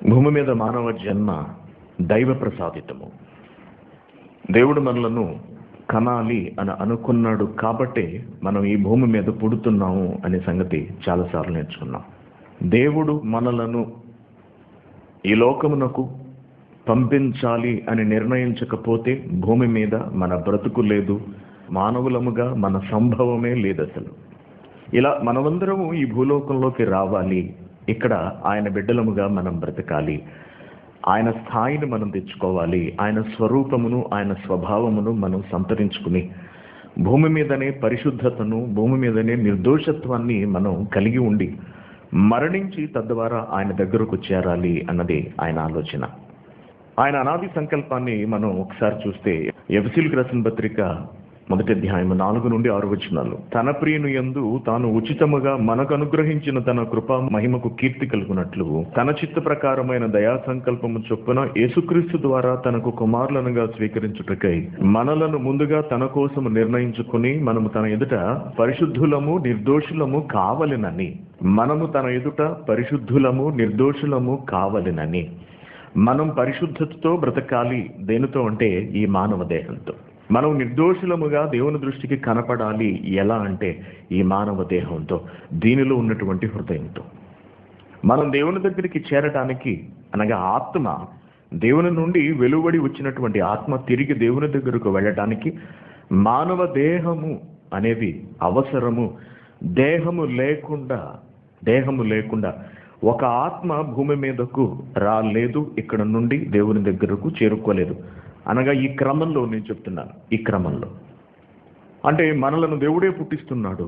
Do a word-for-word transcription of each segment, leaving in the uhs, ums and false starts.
భూమి మీద మానవ జన్మ దైవ ప్రసాదితము. దేవుడు మనలను కనాలి అని అనుకున్నాడు కాబట్టే మనం ఈ భూమి మీద పుడుతున్నాము అనే సంగతి చాలాసార్లు నేర్చుకున్నాం. దేవుడు మనలను ఈ లోకమునకు పంపించాలి అని నిర్ణయించకపోతే భూమి మీద మన బ్రతుకు లేదు, మానవులముగా మన సంభవమే లేదు. అసలు ఇలా మనమందరము ఈ భూలోకంలోకి రావాలి, ఇక్కడ ఆయన బిడ్డలముగా మనం బ్రతకాలి, ఆయన స్థాయిని మనం తెచ్చుకోవాలి, ఆయన స్వరూపమును ఆయన స్వభావమును మనం సంతరించుకుని భూమి మీదనే పరిశుద్ధతను, భూమి మీదనే నిర్దోషత్వాన్ని మనం కలిగి ఉండి మరణించి తద్వారా ఆయన దగ్గరకు చేరాలి అన్నది ఆయన ఆలోచన. ఆయన అనాది సంకల్పాన్ని మనం ఒకసారి చూస్తే ఎఫెసీయులకు రాసిన పత్రిక మొదటి అధ్యాయం నాలుగు నుండి ఆరు వచనాలు, తన ప్రియుని యందు తాను ఉచితముగా మనకు అనుగ్రహించిన తన కృపా మహిమకు కీర్తి కలుగునట్లు తన చిత్త ప్రకారమైన దయా సంకల్పము చొప్పున యేసుక్రీస్తు ద్వారా తనకు కుమారులనుగా స్వీకరించుటకై మనలను ముందుగా తన కోసము నిర్ణయించుకుని మనము తన ఎదుట పరిశుద్ధులము నిర్దోషులము కావలెనని మనము తన ఎదుట పరిశుద్ధులము నిర్దోషులము కావలెనని మనం పరిశుద్ధతతో బ్రతకాలి. దేనితో అంటే ఈ మానవ దేహంతో. మనం నిర్దోషులముగా దేవుని దృష్టికి కనపడాలి. ఎలా అంటే ఈ మానవ దేహంతో, దీనిలో ఉన్నటువంటి హృదయంతో. మనం దేవుని దగ్గరికి చేరటానికి అనగా ఆత్మ, దేవుని నుండి వెలువడి వచ్చినటువంటి ఆత్మ తిరిగి దేవుని దగ్గరకు వెళ్ళటానికి మానవ దేహము అనేది అవసరము. దేహము లేకుండా దేహము లేకుండా ఒక ఆత్మ భూమి మీదకు రాలేదు, ఇక్కడ నుండి దేవుని దగ్గరకు చేరుకోలేదు. అనగా ఈ క్రమంలో నేను చెప్తున్నాను, ఈ క్రమంలో అంటే మనలను దేవుడే పుట్టిస్తున్నాడు.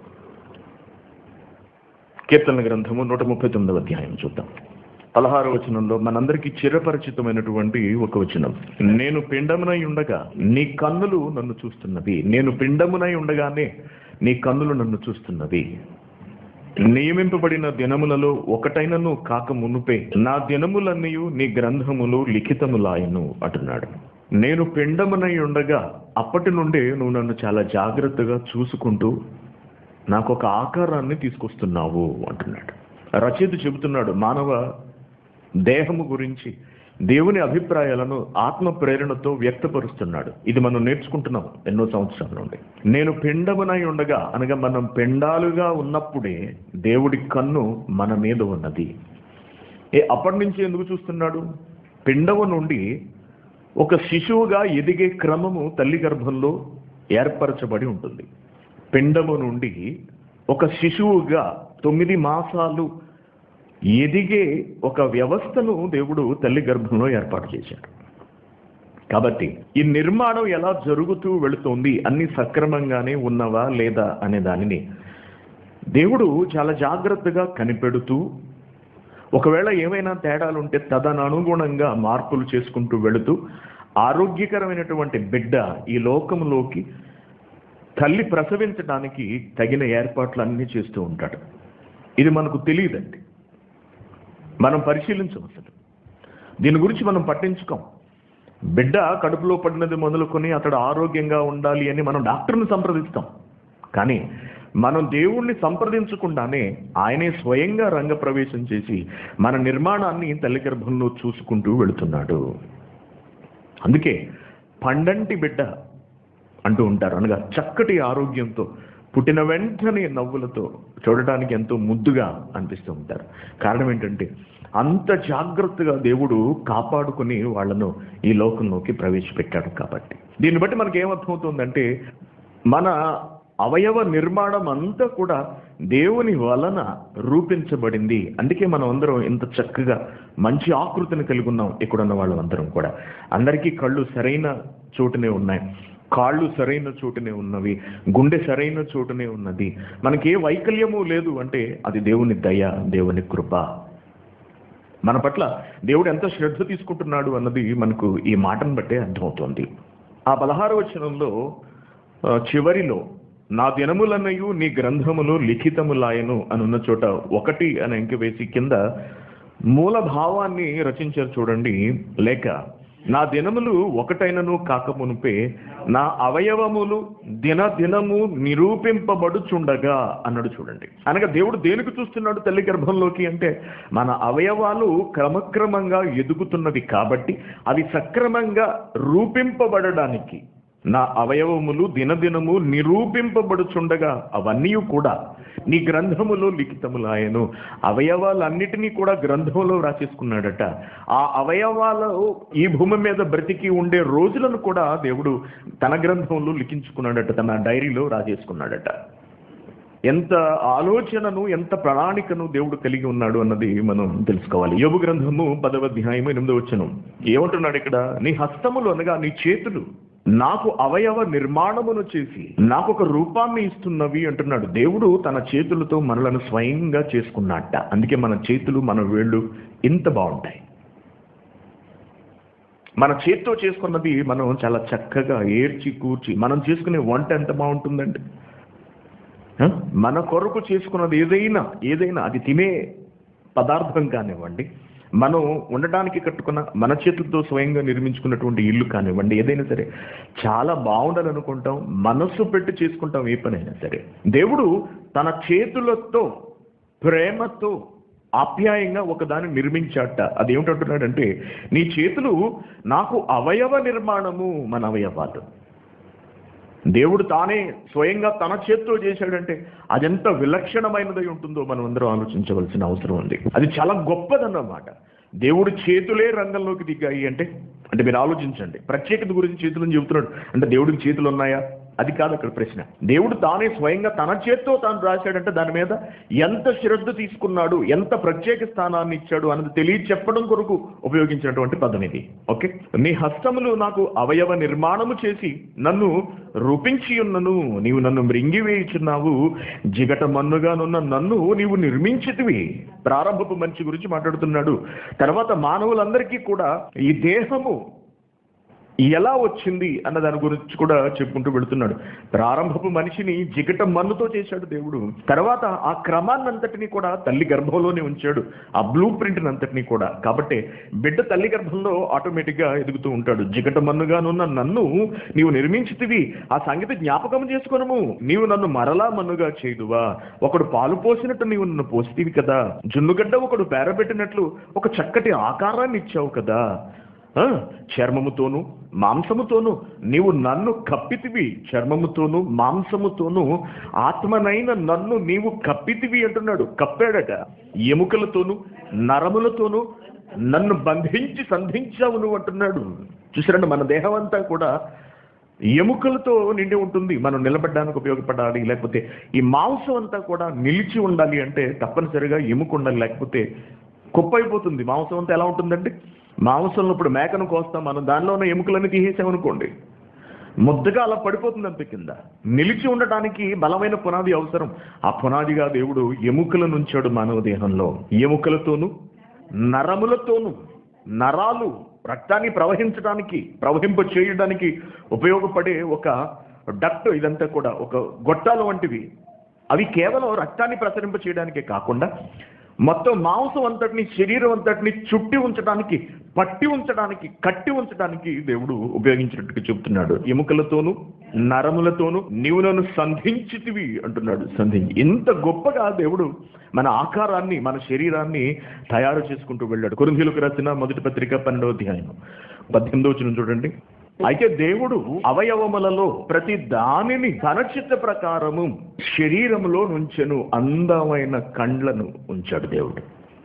కీర్తన గ్రంథము నూట ముప్పై తొమ్మిదవ అధ్యాయం చూద్దాం. పదహారు వచనంలో మనందరికీ చిరపరిచితమైనటువంటి ఒక వచనం, నేను పిండమునై ఉండగా నీ కన్నులు నన్ను చూస్తున్నవి. నేను పిండమునై ఉండగానే నీ కన్నులు నన్ను చూస్తున్నవి. నియమింపబడిన దినములలో ఒకటైనను కాక మునుపే నా దినములన్నీ నీ గ్రంథములు లిఖితములాయను అంటున్నాడు. నేను పిండమునై ఉండగా అప్పటి నుండే నువ్వు నన్ను చాలా జాగ్రత్తగా చూసుకుంటూ నాకు ఒక ఆకారాన్ని తీసుకొస్తున్నావు అంటున్నాడు. రచయిత చెబుతున్నాడు మానవ దేహము గురించి దేవుని అభిప్రాయాలను ఆత్మ ప్రేరణతో వ్యక్తపరుస్తున్నాడు. ఇది మనం నేర్చుకుంటున్నాం ఎన్నో సంవత్సరాల నుండి. నేను పిండమునై ఉండగా అనగా మనం పిండాలుగా ఉన్నప్పుడే దేవుడి కన్ను మన మీద ఉన్నది. ఏ అప్పటి నుంచి ఎందుకు చూస్తున్నాడు? పిండము నుండి ఒక శిశువుగా ఎదిగే క్రమము తల్లి గర్భంలో ఏర్పరచబడి ఉంటుంది. పిండము నుండి ఒక శిశువుగా తొమ్మిది మాసాలు ఎదిగే ఒక వ్యవస్థను దేవుడు తల్లి గర్భంలో ఏర్పాటు చేశాడు. కాబట్టి ఈ నిర్మాణం ఎలా జరుగుతూ వెళుతోంది, అన్ని సక్రమంగానే ఉన్నవా లేదా అనే దానిని దేవుడు చాలా జాగ్రత్తగా కనిపెడుతూ, ఒకవేళ ఏమైనా తేడాలుంటే తదనుగుణంగా మార్పులు చేసుకుంటూ వెళుతూ ఆరోగ్యకరమైనటువంటి బిడ్డ ఈ లోకంలోకి తల్లి ప్రసవించడానికి తగిన ఏర్పాట్లు అన్నీ చేస్తూ ఉంటాడు. ఇది మనకు తెలియదండి, మనం పరిశీలించం. అసలు దీని గురించి మనం పట్టించుకోం. బిడ్డ కడుపులో పడినది మొదలుకొని అతడు ఆరోగ్యంగా ఉండాలి అని మనం డాక్టర్ని సంప్రదిస్తాం. కానీ మనం దేవుణ్ణి సంప్రదించకుండానే ఆయనే స్వయంగా రంగప్రవేశం చేసి మన నిర్మాణాన్ని తల్లి గర్భంలో చూసుకుంటూ వెళుతున్నాడు. అందుకే పండంటి బిడ్డ అంటూ ఉంటారు. అనగా చక్కటి ఆరోగ్యంతో పుట్టిన వెంటనే నవ్వులతో చూడటానికి ఎంతో ముద్దుగా అనిపిస్తూ ఉంటారు. కారణం ఏంటంటే అంత జాగ్రత్తగా దేవుడు కాపాడుకుని వాళ్లను ఈ లోకంలోకి ప్రవేశపెట్టాడు. కాబట్టి దీన్ని బట్టి మనకి ఏమర్థమవుతుందంటే మన అవయవ నిర్మాణం అంతా కూడా దేవుని వలన రూపించబడింది. అందుకే మనం అందరం ఇంత చక్కగా మంచి ఆకృతిని కలిగి ఉన్నాం. ఇక్కడున్న వాళ్ళందరం కూడా అందరికీ కళ్ళు సరైన చోటునే ఉన్నాయి, కాళ్ళు సరైన చోటునే ఉన్నవి, గుండె సరైన చోటునే ఉన్నది. మనకి ఏ వైకల్యము లేదు అంటే అది దేవుని దయ, దేవుని కృప. మన పట్ల దేవుడు ఎంత శ్రద్ధ తీసుకుంటున్నాడు అన్నది మనకు ఈ మాటను బట్టే అర్థమవుతుంది. ఆ పదహారు వచనంలో చివరిలో నా దినములన్నయు నీ గ్రంథములు లిఖితములాయను అని ఉన్న చోట ఒకటి అని అంకె వేసి కింద మూల భావాన్ని రచించారు చూడండి. లేక నా దినములు ఒకటైనను కాకమునుపే నా అవయవములు దినదినము నిరూపింపబడుచుండగా అన్నాడు. చూడండి, అనగా దేవుడు దేనికి చూస్తున్నాడు తల్లి గర్భంలోకి అంటే మన అవయవాలు క్రమక్రమంగా ఎదుగుతున్నవి కాబట్టి అవి సక్రమంగా రూపింపబడడానికి నా అవయవములు దినదినము నిరూపింపబడుచుండగా అవన్నీ కూడా నీ గ్రంథములో లిఖితములాయను. అవయవాలన్నిటినీ కూడా గ్రంథంలో రాసేసుకున్నాడట. ఆ అవయవాలు ఈ భూమి మీద బ్రతికి ఉండే రోజులను కూడా దేవుడు తన గ్రంథంలో లిఖించుకున్నాడట, తన డైరీలో రాసేసుకున్నాడట. ఎంత ఆలోచనను, ఎంత ప్రణాళికను దేవుడు కలిగి ఉన్నాడు అన్నది మనం తెలుసుకోవాలి. యోబు గ్రంథము పదవ అధ్యాయం ఎనిమిదవ వచనం ఏమంటున్నాడు ఇక్కడ? నీ హస్తములు అనగా నీ చేతులు నాకు అవయవ నిర్మాణమును చేసి నాకు ఒక రూపాన్ని ఇస్తున్నవి అంటున్నాడు. దేవుడు తన చేతులతో మనలను స్వయంగా చేసుకున్నట్ట. అందుకే మన చేతులు, మన వేళ్ళు ఇంత బాగుంటాయి. మన చేతితో చేసుకున్నది మనం చాలా చక్కగా ఏర్చి కూర్చి మనం చేసుకునే వంట ఎంత బాగుంటుందండి. మన కొరకు చేసుకున్నది ఏదైనా ఏదైనా అది తినే పదార్థం కానివ్వండి, మనం ఉండటానికి కట్టుకున్న మన చేతులతో స్వయంగా నిర్మించుకున్నటువంటి ఇల్లు కానివ్వండి, ఏదైనా సరే చాలా బాగుండాలని అనుకుంటాం, మనస్సు పెట్టి చేసుకుంటాం ఏ పనైనా సరే. దేవుడు తన చేతులతో ప్రేమతో ఆప్యాయంగా ఒకదాన్ని నిర్మించాట. అది ఏమిటంటున్నాడంటే నీ చేతులు నాకు అవయవ నిర్మాణము. మన అవయవాలు దేవుడు తానే స్వయంగా తన చేతితో చేశాడంటే అదెంత విలక్షణమైనదై ఉంటుందో మనం అందరం ఆలోచించవలసిన అవసరం ఉంది. అది చాలా గొప్పదన్నమాట. దేవుడు చేతులే రంగంలోకి దిగాయి అంటే అంటే మీరు ఆలోచించండి. ప్రత్యేకత గురించి చేతులను చెబుతున్నాడు అంటే దేవుడికి చేతులు ఉన్నాయా? అది కాదు అక్కడ ప్రశ్న. దేవుడు తానే స్వయంగా తన చేత్తో తాను రాశాడంటే దాని మీద ఎంత శ్రద్ధ తీసుకున్నాడు, ఎంత ప్రత్యేక స్థానాన్ని ఇచ్చాడు అన్నది తెలియ చెప్పడం కొరకు ఉపయోగించినటువంటి పదం ఇది. ఓకే, నీ హస్తములు నాకు అవయవ నిర్మాణము చేసి నన్ను రూపించి ఉన్నను. నీవు నన్ను మృంగివేయుచున్నావు, జిగట మన్నుగానున్న నన్ను నీవు నిర్మించితివి. ప్రారంభపు మనిషి గురించి మాట్లాడుతున్నాడు. తర్వాత మానవులందరికీ కూడా ఈ దేహము ఎలా వచ్చింది అన్న దాని గురించి కూడా చెప్పుకుంటూ వెళుతున్నాడు. ప్రారంభపు మనిషిని జిగట మన్నుతో చేశాడు దేవుడు. తర్వాత ఆ క్రమాన్ని అంతటినీ కూడా తల్లి గర్భంలోనే ఉంచాడు, ఆ బ్లూ ప్రింట్ అంతటినీ కూడా. కాబట్టి బిడ్డ తల్లి గర్భంలో ఆటోమేటిక్ గా ఎదుగుతూ ఉంటాడు. జిగట మన్నుగానున్న నన్ను నీవు నిర్మించితివి, ఆ సంగతి జ్ఞాపకం చేసుకొనుము. నీవు నన్ను మరలా మన్నుగా చేయుదువా? ఒకడు పాలు పోసినట్టు నీవు నన్ను పోసితివి కదా, జున్నుగడ్డ ఒకడు పేరబెట్టినట్లు ఒక చక్కటి ఆకారాన్ని ఇచ్చావు కదా. చర్మముతోను మాంసముతోను నీవు నన్ను కప్పితివి. చర్మముతోను మాంసముతోను ఆత్మనైన నన్ను నీవు కప్పితివి అంటున్నాడు. కప్పాడట. ఎముకలతోను నరములతోను నన్ను బంధించి సంధించావు నువ్వు అంటున్నాడు. చూసారండి, మన దేహం అంతా కూడా ఎముకలతో నిండి ఉంటుంది. మనం నిలబడడానికి ఉపయోగపడాలి, లేకపోతే ఈ మాంసం అంతా కూడా నిలిచి ఉండాలి అంటే తప్పనిసరిగా ఎముక ఉండాలి, లేకపోతే కుప్పైపోతుంది. మాంసం అంతా ఎలా ఉంటుందండి? మాంసంలో ఇప్పుడు మేకను కోస్తాం మనం, దానిలో ఉన్న ఎముకలన్నీ తీసేసామనుకోండి, ముద్దగా అలా పడిపోతుంది అంత కింద. నిలిచి ఉండటానికి బలమైన పునాది అవసరం. ఆ పునాదిగా దేవుడు ఎముకలను ఉంచాడు మానవ దేహంలో. ఎముకలతోనూ నరములతోనూ, నరాలు రక్తాన్ని ప్రవహించడానికి ప్రవహింప చేయడానికి ఉపయోగపడే ఒక డక్ట్, ఇదంతా కూడా ఒక గొట్టాలు వంటివి. అవి కేవలం రక్తాన్ని ప్రసరింప చేయడానికే కాకుండా మొత్తం మాంసం అంతటిని, శరీరం అంతటిని చుట్టి ఉంచడానికి, పట్టి ఉంచడానికి, కట్టి ఉంచడానికి దేవుడు ఉపయోగించినట్టుగా చెబుతున్నాడు. ఎముకలతోనూ నరములతోనూ నీవు నన్ను సంధించితివి అంటున్నాడు. సంధించి ఇంత గొప్పగా దేవుడు మన ఆకారాన్ని, మన శరీరాన్ని తయారు చేసుకుంటూ వెళ్ళాడు. కొరింథీయులకు రాసిన మొదటి పత్రిక పన్నెండవ అధ్యాయం పద్దెనిమిదవ వచనం చూడండి. అయితే దేవుడు అవయవములలో ప్రతి దానిని తన చిత్త ప్రకారము శరీరములో నుంచెను. అందమైన కండ్లను ఉంచాడు దేవుడు,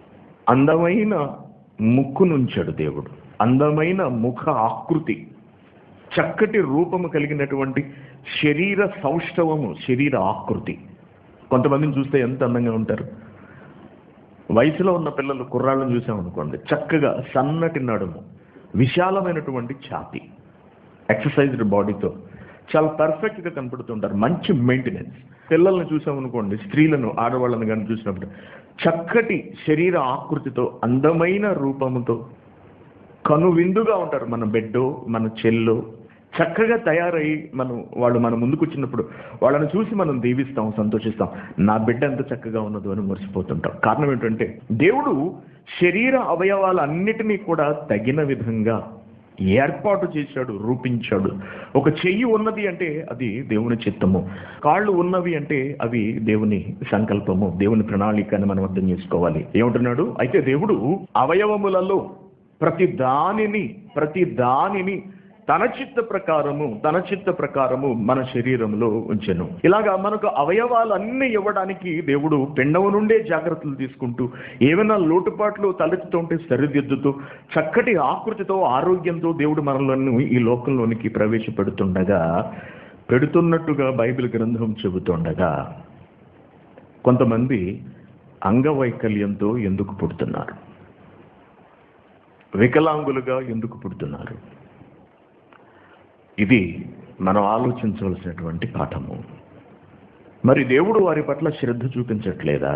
అందమైన ముక్కునుంచాడు దేవుడు, అందమైన ముఖ ఆకృతి, చక్కటి రూపము కలిగినటువంటి శరీర సౌష్ఠవము, శరీర ఆకృతి. కొంతమందిని చూస్తే ఎంత అందంగా ఉంటారు. వయసులో ఉన్న పిల్లలు, కుర్రాళ్ళను చూసామనుకోండి, చక్కగా సన్నటి నడుము, విశాలమైనటువంటి ఛాతీ, ఎక్సర్సైజ్డ్ బాడీతో చాలా పర్ఫెక్ట్గా కనపడుతుంటారు. మంచి మెయింటెనెన్స్. పిల్లల్ని చూసామనుకోండి, స్త్రీలను, ఆడవాళ్ళని కానీ చూసినప్పుడు చక్కటి శరీర ఆకృతితో, అందమైన రూపముతో కనువిందుగా ఉంటారు. మన బిడ్డో, మన చెల్లో చక్కగా తయారై మనం వాళ్ళు మన ముందుకు వచ్చినప్పుడు వాళ్ళని చూసి మనం దీవిస్తాం, సంతోషిస్తాం. నా బిడ్డ ఎంత చక్కగా ఉన్నదో అని మురిసిపోతుంటాం. కారణం ఏంటంటే దేవుడు శరీర అవయవాలన్నిటినీ కూడా తగిన విధంగా ఏర్పాటు చేశాడు, రూపించాడు. ఒక చెయ్యి ఉన్నది అంటే అది దేవుని చిత్తము, కాళ్ళు ఉన్నవి అంటే అవి దేవుని సంకల్పము, దేవుని ప్రణాళిక అని మనం అర్థం చేసుకోవాలి. ఏమంటున్నాడు? అయితే దేవుడు అవయవములలో ప్రతి దానిని ప్రతి దానిని తన చిత్త ప్రకారము తన చిత్త ప్రకారము మన శరీరంలో ఉంచెను. ఇలాగా మనకు అవయవాలన్నీ ఇవ్వడానికి దేవుడు పిండము నుండే జాగ్రత్తలు తీసుకుంటూ, ఏమైనా లోటుపాట్లు తలెత్తుతుంటే సరిదిద్దుతూ, చక్కటి ఆకృతితో ఆరోగ్యంతో దేవుడు మనలను ఈ లోకంలోనికి ప్రవేశపెడుతుండగా, పెడుతున్నట్టుగా బైబిల్ గ్రంథం చెబుతుండగా, కొంతమంది అంగవైకల్యంతో ఎందుకు పుడుతున్నారు? వికలాంగులుగా ఎందుకు పుడుతున్నారు? ఇది మనం ఆలోచించవలసినటువంటి పాఠము. మరి దేవుడు వారి పట్ల శ్రద్ధ చూపించట్లేదా?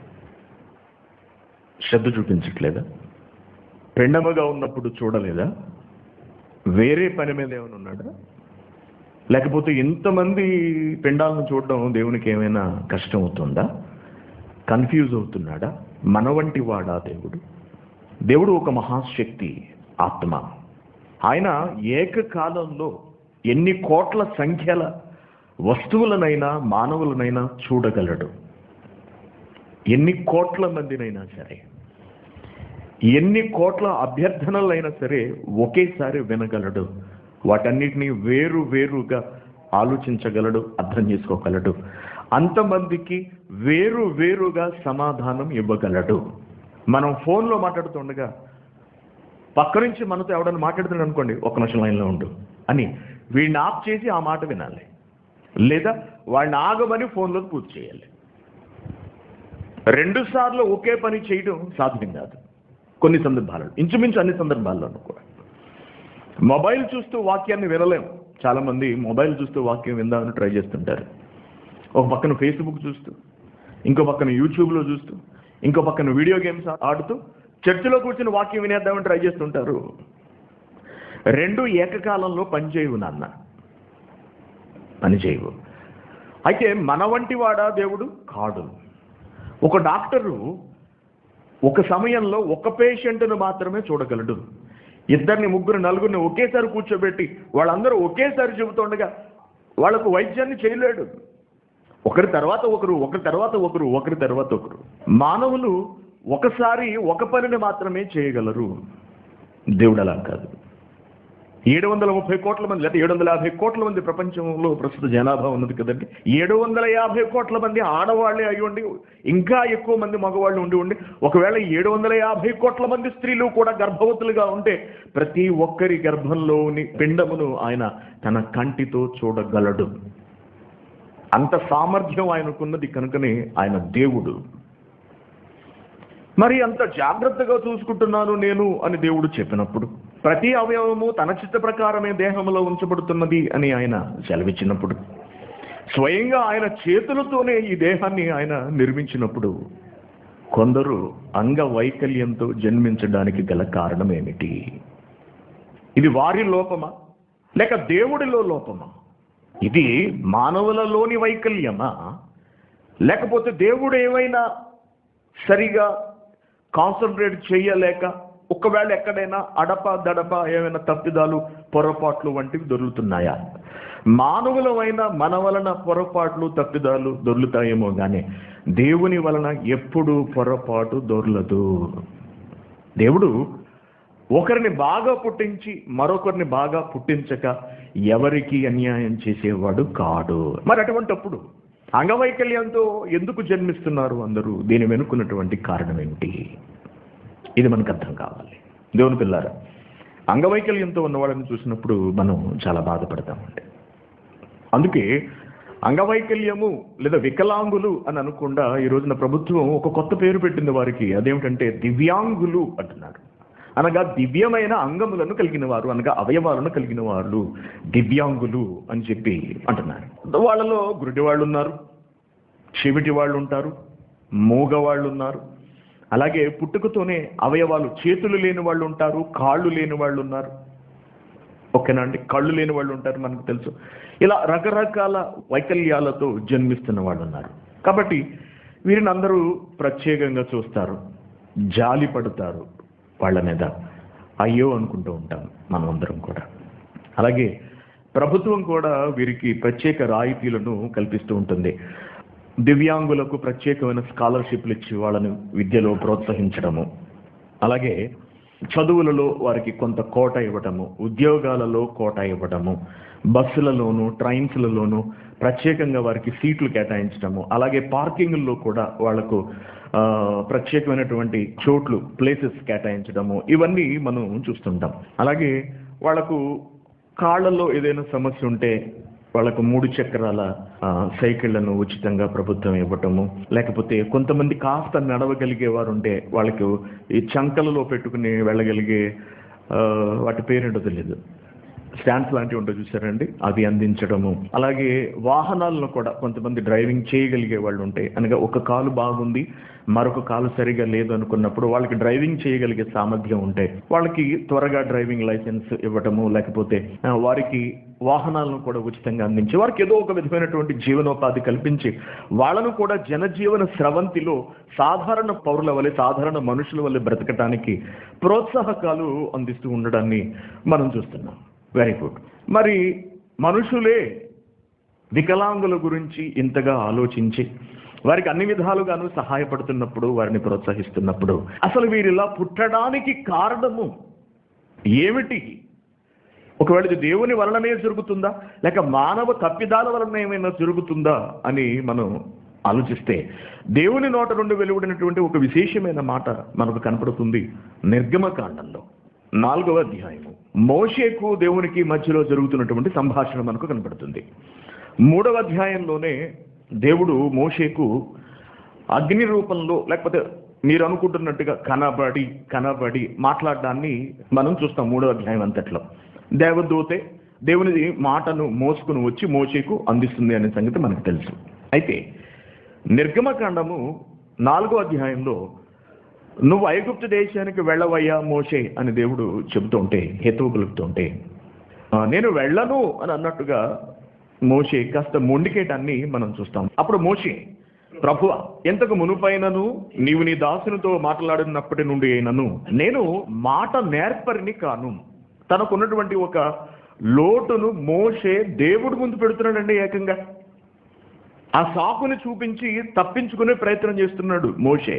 శ్రద్ధ చూపించట్లేదా? పెండమగా ఉన్నప్పుడు చూడలేదా? వేరే పని మీద ఏమైనా ఉన్నాడా? లేకపోతే ఇంతమంది పిండాలను చూడడం దేవునికి ఏమైనా కష్టం అవుతుందా? కన్ఫ్యూజ్ అవుతున్నాడా? మన వంటి వాడా దేవుడు? దేవుడు ఒక మహాశక్తి ఆత్మ. ఆయన ఏకకాలంలో ఎన్ని కోట్ల సంఖ్యల వస్తువులనైనా మానవులనైనా చూడగలడు. ఎన్ని కోట్ల మందినైనా సరే, ఎన్ని కోట్ల అభ్యర్థనలైనా సరే ఒకేసారి వినగలడు. వాటన్నిటినీ వేరు వేరుగా ఆలోచించగలడు, అర్థం చేసుకోగలడు. అంతమందికి వేరు వేరుగా సమాధానం ఇవ్వగలడు. మనం ఫోన్లో మాట్లాడుతుండగా పక్క నుంచి మనతో ఎవడన్నా మాట్లాడుతున్నాడు అనుకోండి, ఒక్క నిమిషం లైన్లో ఉండు అని వీడిని ఆఫ్ చేసి ఆ మాట వినాలి, లేదా వాడిని ఆగమని ఫోన్లో పూర్తి చేయాలి. రెండు సార్లు ఒకే పని చేయడం సాధ్యం కాదు కొన్ని సందర్భాలలో, ఇంచుమించు అన్ని సందర్భాల్లోనూ కూడా. మొబైల్ చూస్తూ వాక్యాన్ని వినలేం. చాలామంది మొబైల్ చూస్తూ వాక్యం విందామని ట్రై చేస్తుంటారు. ఒక పక్కన ఫేస్బుక్ చూస్తూ, ఇంకో పక్కన యూట్యూబ్లో చూస్తూ, ఇంకో పక్కన వీడియో గేమ్స్ ఆడుతూ, చర్చిలో కూర్చుని వాక్యం వినేద్దామని ట్రై చేస్తుంటారు. రెండు ఏకకాలంలో పనిచేయవు నాన్న, పనిచేయవు. అయితే మన వంటి వాడా దేవుడు? కాడు. ఒక డాక్టరు ఒక సమయంలో ఒక పేషెంట్ను మాత్రమే చూడగలడు. ఇద్దరిని, ముగ్గురు, నలుగురిని ఒకేసారి కూర్చోబెట్టి వాళ్ళందరూ ఒకేసారి చెబుతుండగా వాళ్ళకు వైద్యాన్ని చేయలేడు. ఒకరి తర్వాత ఒకరు, ఒకరి తర్వాత ఒకరు, ఒకరి తర్వాత ఒకరు. మానవులు ఒకసారి ఒక పనిని మాత్రమే చేయగలరు. దేవుడు అలా కాదు. ఏడు వందల ముప్పై కోట్ల మంది లేదా ఏడు వందల యాభై కోట్ల మంది ప్రపంచంలో ప్రస్తుత జనాభా ఉన్నది కదండి. ఏడు వందల యాభై కోట్ల మంది ఆడవాళ్లే అయి ఉండి, ఇంకా ఎక్కువ మంది మగవాళ్ళు ఉండి ఉండి ఒకవేళ ఏడు వందల యాభై కోట్ల మంది స్త్రీలు కూడా గర్భవతులుగా ఉంటే ప్రతి ఒక్కరి గర్భంలోని పిండమును ఆయన తన కంటితో చూడగలడు. అంత సామర్థ్యం ఆయనకున్నది కనుకనే ఆయన దేవుడు. మరి అంత జాగ్రత్తగా చూసుకుంటున్నాను నేను అని దేవుడు చెప్పినప్పుడు, ప్రతి అవయవము తన చిత్త ప్రకారమే దేహంలో ఉంచబడుతున్నది అని ఆయన సెలవిచ్చినప్పుడు, స్వయంగా ఆయన చేతులతోనే ఈ దేహాన్ని ఆయన నిర్మించినప్పుడు, కొందరు అంగవైకల్యంతో జన్మించడానికి గల కారణం ఏమిటి? ఇది వారి లోపమా లేక దేవుడిలో లోపమా? ఇది మానవులలోని వైకల్యమా లేకపోతే దేవుడు ఏమైనా సరిగా కాన్సన్ట్రేట్ చేయలేక ఒకవేళ ఎక్కడైనా అడప దడప ఏమైనా తప్పిదాలు, పొరపాట్లు వంటివి దొరుకుతున్నాయా? మానవులమైన మన వలన పొరపాట్లు, తప్పిదాలు దొరుకుతాయేమో కానీ దేవుని వలన ఎప్పుడు పొరపాటు దొరలదు. దేవుడు ఒకరిని బాగా పుట్టించి మరొకరిని బాగా పుట్టించక ఎవరికి అన్యాయం చేసేవాడు కాడు. మరి అటువంటప్పుడు అంగవైకల్యంతో ఎందుకు జన్మిస్తున్నారు అందరూ? దీని వెనుకున్నటువంటి కారణం ఏమిటి? ఇది మనకు అర్థం కావాలి. దేవుని పిల్లారా, అంగవైకల్యంతో ఉన్నవాళ్ళని చూసినప్పుడు మనం చాలా బాధపడతామండి. అందుకే అంగవైకల్యము లేదా వికలాంగులు అని అనకుండా ఈ రోజున ప్రభుత్వం ఒక కొత్త పేరు పెట్టింది వారికి. అదేమిటంటే దివ్యాంగులు అంటున్నారు. అనగా దివ్యమైన అంగములను కలిగిన వారు, అనగా అవయవాలను కలిగిన వాళ్ళు దివ్యాంగులు అని చెప్పి అంటున్నారు. వాళ్ళలో గురుడి వాళ్ళు ఉన్నారు, చెవిటి వాళ్ళు ఉంటారు, మూగ వాళ్ళు ఉన్నారు, అలాగే పుట్టుకతోనే అవయవాలు, చేతులు లేని వాళ్ళు ఉంటారు, కాళ్ళు లేని వాళ్ళు ఉన్నారు. ఓకేనా అండి? కళ్ళు లేని వాళ్ళు ఉంటారు, మనకు తెలుసు. ఇలా రకరకాల వైకల్యాలతో జన్మిస్తున్న వాళ్ళు ఉన్నారు. కాబట్టి వీరిని అందరూ ప్రత్యేకంగా చూస్తారు, జాలి పడతారు వాళ్ళ మీద. అయ్యో అనుకుంటూ ఉంటాం మనం అందరం కూడా. అలాగే ప్రభుత్వం కూడా వీరికి ప్రత్యేక రాయితీలను కల్పిస్తూ ఉంటుంది. దివ్యాంగులకు ప్రత్యేకమైన స్కాలర్షిప్లు ఇచ్చి వాళ్ళని విద్యలో ప్రోత్సహించడము, అలాగే చదువులలో వారికి కొంత కోట ఇవ్వటము, ఉద్యోగాలలో కోట ఇవ్వటము, బస్సులలోను ట్రైన్స్లలోనూ ప్రత్యేకంగా వారికి సీట్లు కేటాయించడము, అలాగే పార్కింగ్లో కూడా వాళ్లకు ప్రత్యేకమైనటువంటి చోట్లు ప్లేసెస్ కేటాయించడము, ఇవన్నీ మనం చూస్తుంటాం. అలాగే వాళ్లకు కాళ్లలో ఏదైనా సమస్య ఉంటే వాళ్ళకు మూడు చక్రాల సైకిళ్లను ఉచితంగా ప్రభుత్వం ఇవ్వటము, లేకపోతే కొంతమంది కాస్త నడవగలిగే వారు ఉంటే వాళ్ళకు ఈ చంకలలో పెట్టుకుని వెళ్ళగలిగే వాటి పేరేంటో తెలియదు, స్టాండ్స్ లాంటివి ఉంటాయి చూసారండి, అది అందించడము. అలాగే వాహనాలను కూడా కొంతమంది డ్రైవింగ్ చేయగలిగే వాళ్ళు ఉంటే, అనగా ఒక కాలు బాగుంది మరొక కాలు సరిగా లేదు అనుకున్నప్పుడు వాళ్ళకి డ్రైవింగ్ చేయగలిగే సామర్థ్యం ఉంటే వాళ్ళకి త్వరగా డ్రైవింగ్ లైసెన్స్ ఇవ్వటము, లేకపోతే వారికి వాహనాలను కూడా ఉచితంగా అందించి వారికి ఏదో ఒక విధమైనటువంటి జీవనోపాధి కల్పించి వాళ్ళను కూడా జనజీవన స్రవంతిలో సాధారణ పౌరుల వలె సాధారణ మనుషుల వలె బ్రతకటానికి ప్రోత్సాహకాలు అందిస్తూ ఉండడాన్ని మనం చూస్తున్నాం. Very good. మరి మనుషులే వికలాంగుల గురించి ఇంతగా ఆలోచించి వారికి అన్ని విధాలుగాను సహాయపడుతున్నప్పుడు, వారిని ప్రోత్సహిస్తున్నప్పుడు అసలు వీరిలా పుట్టడానికి కారణము ఏమిటి? ఒకవేళ ఇది దేవుని వలననే జరుగుతుందా లేక మానవ తప్పిదాల వలన ఏమైనా జరుగుతుందా అని మనం ఆలోచిస్తే దేవుని నోట నుండి వెలువడినటువంటి ఒక విశేషమైన మాట మనకు కనపడుతుంది. నిర్గమకాండంలో నాలుగవ అధ్యాయము మోషేకు దేవునికి మధ్యలో జరుగుతున్నటువంటి సంభాషణ మనకు కనపడుతుంది. మూడవ అధ్యాయంలోనే దేవుడు మోషేకు అగ్ని రూపంలో లేకపోతే మీరు అనుకుంటున్నట్టుగా కనబడి కనబడి మాట్లాడడాన్ని మనం చూస్తాం. మూడవ అధ్యాయం అంతట్లో దేవదూతే దేవుని మాటను మోసుకుని వచ్చి మోషేకు అందిస్తుంది అనే సంగతి మనకు తెలుసు. అయితే నిర్గమకాండము నాలుగో అధ్యాయంలో నువ్వు ఐగుప్తు దేశానికి వెళ్ళవయ్యా మోషే అని దేవుడు చెబుతూ ఉంటే, హేతువు కలుపుతుంటే, నేను వెళ్ళను అని అన్నట్టుగా మోషే కాస్త మొండికేటాన్ని మనం చూస్తాం. అప్పుడు మోషే, ప్రభువా, ఎంతకు మునుపైనను నీవు నీ దాసునితో మాట్లాడినప్పటి నుండి అయినను నేను మాట నేర్పరిని కాను. తనకున్నటువంటి ఒక లోటును మోషే దేవుడి ముందు పెడుతున్నాడండి. ఏకంగా ఆ సాకుని చూపించి తప్పించుకునే ప్రయత్నం చేస్తున్నాడు మోషే.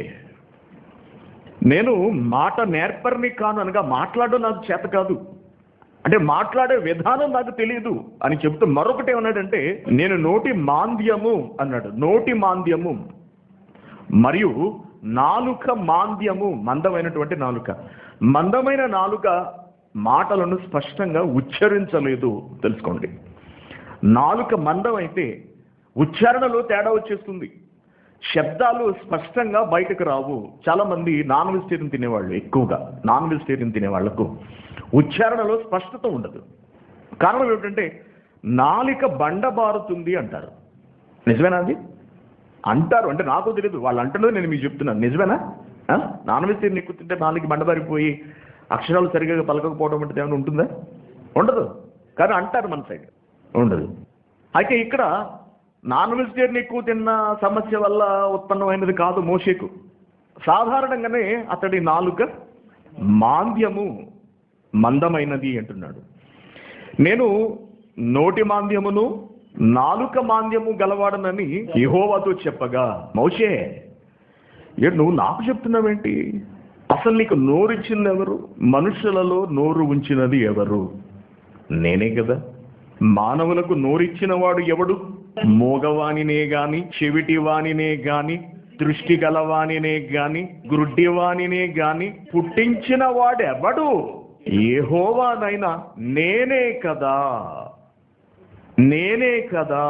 నేను మాట నేర్పరిని కాను అనగా మాట్లాడడం నాకు చేత కాదు, అంటే మాట్లాడే విధానం నాకు తెలియదు అని చెబుతూ మరొకటి ఏమన్నాడంటే నేను నోటి మాంద్యము అన్నాడు. నోటి మాంద్యము మరియు నాలుక మాంద్యము, మందమైనటువంటి నాలుక, మందమైన నాలుక మాటలను స్పష్టంగా ఉచ్చరించలేదు. తెలుసుకోండి, నాలుక మందం అయితే ఉచ్చారణలో తేడా వచ్చేస్తుంది, శబ్దాలు స్పష్టంగా బయటకు రావు. చాలా మంది నాన్ వెజిటేరియన్ తినేవాళ్ళు, ఎక్కువగా నాన్ వెజిటేరియన్ తినేవాళ్లకు ఉచ్చారణలో స్పష్టత ఉండదు. కారణం ఏమిటంటే నాలిక బండబారుతుంది అంటారు. నిజమేనా? అది అంటారు, అంటే నాకు తెలియదు, వాళ్ళు అంటున్నది నేను మీకు చెప్తున్నాను. నిజమేనా? నాన్ వెజిటేరియన్ ఎక్కువ తింటే నాలుగు బండబారిపోయి అక్షరాలు సరిగ్గా పలకకపోవడం అంటే ఏమైనా ఉంటుందా? ఉండదు. కానీ అంటారు మన సైడ్, ఉండదు. అయితే ఇక్కడ నాన్ వెజిటేరియన్ ఎక్కువ తిన్న సమస్య వల్ల ఉత్పన్నమైనది కాదు మోషేకు. సాధారణంగానే అతడి నాలుక మాంద్యము, మందమైనది అంటున్నాడు. నేను నోటి మాంద్యమును నాలుక మాంద్యము గలవాడనని యెహోవాతో చెప్పగా, మోషే ఏ నువ్వు నాకు చెప్తున్నావేంటి? అసలు నీకు నోరిచ్చింది ఎవరు? మనుషులలో నోరు ఉంచినది ఎవరు? నేనే కదా. మానవులకు నోరిచ్చిన వాడు ఎవడు? మోగవానినే గాని, చెవిటివానినే గాని, దృష్టి గలవానినే గాని, గుడ్డివానినే గాని పుట్టించిన వాడెవడు? యెహోవానైనా నేనే కదా, నేనే కదా.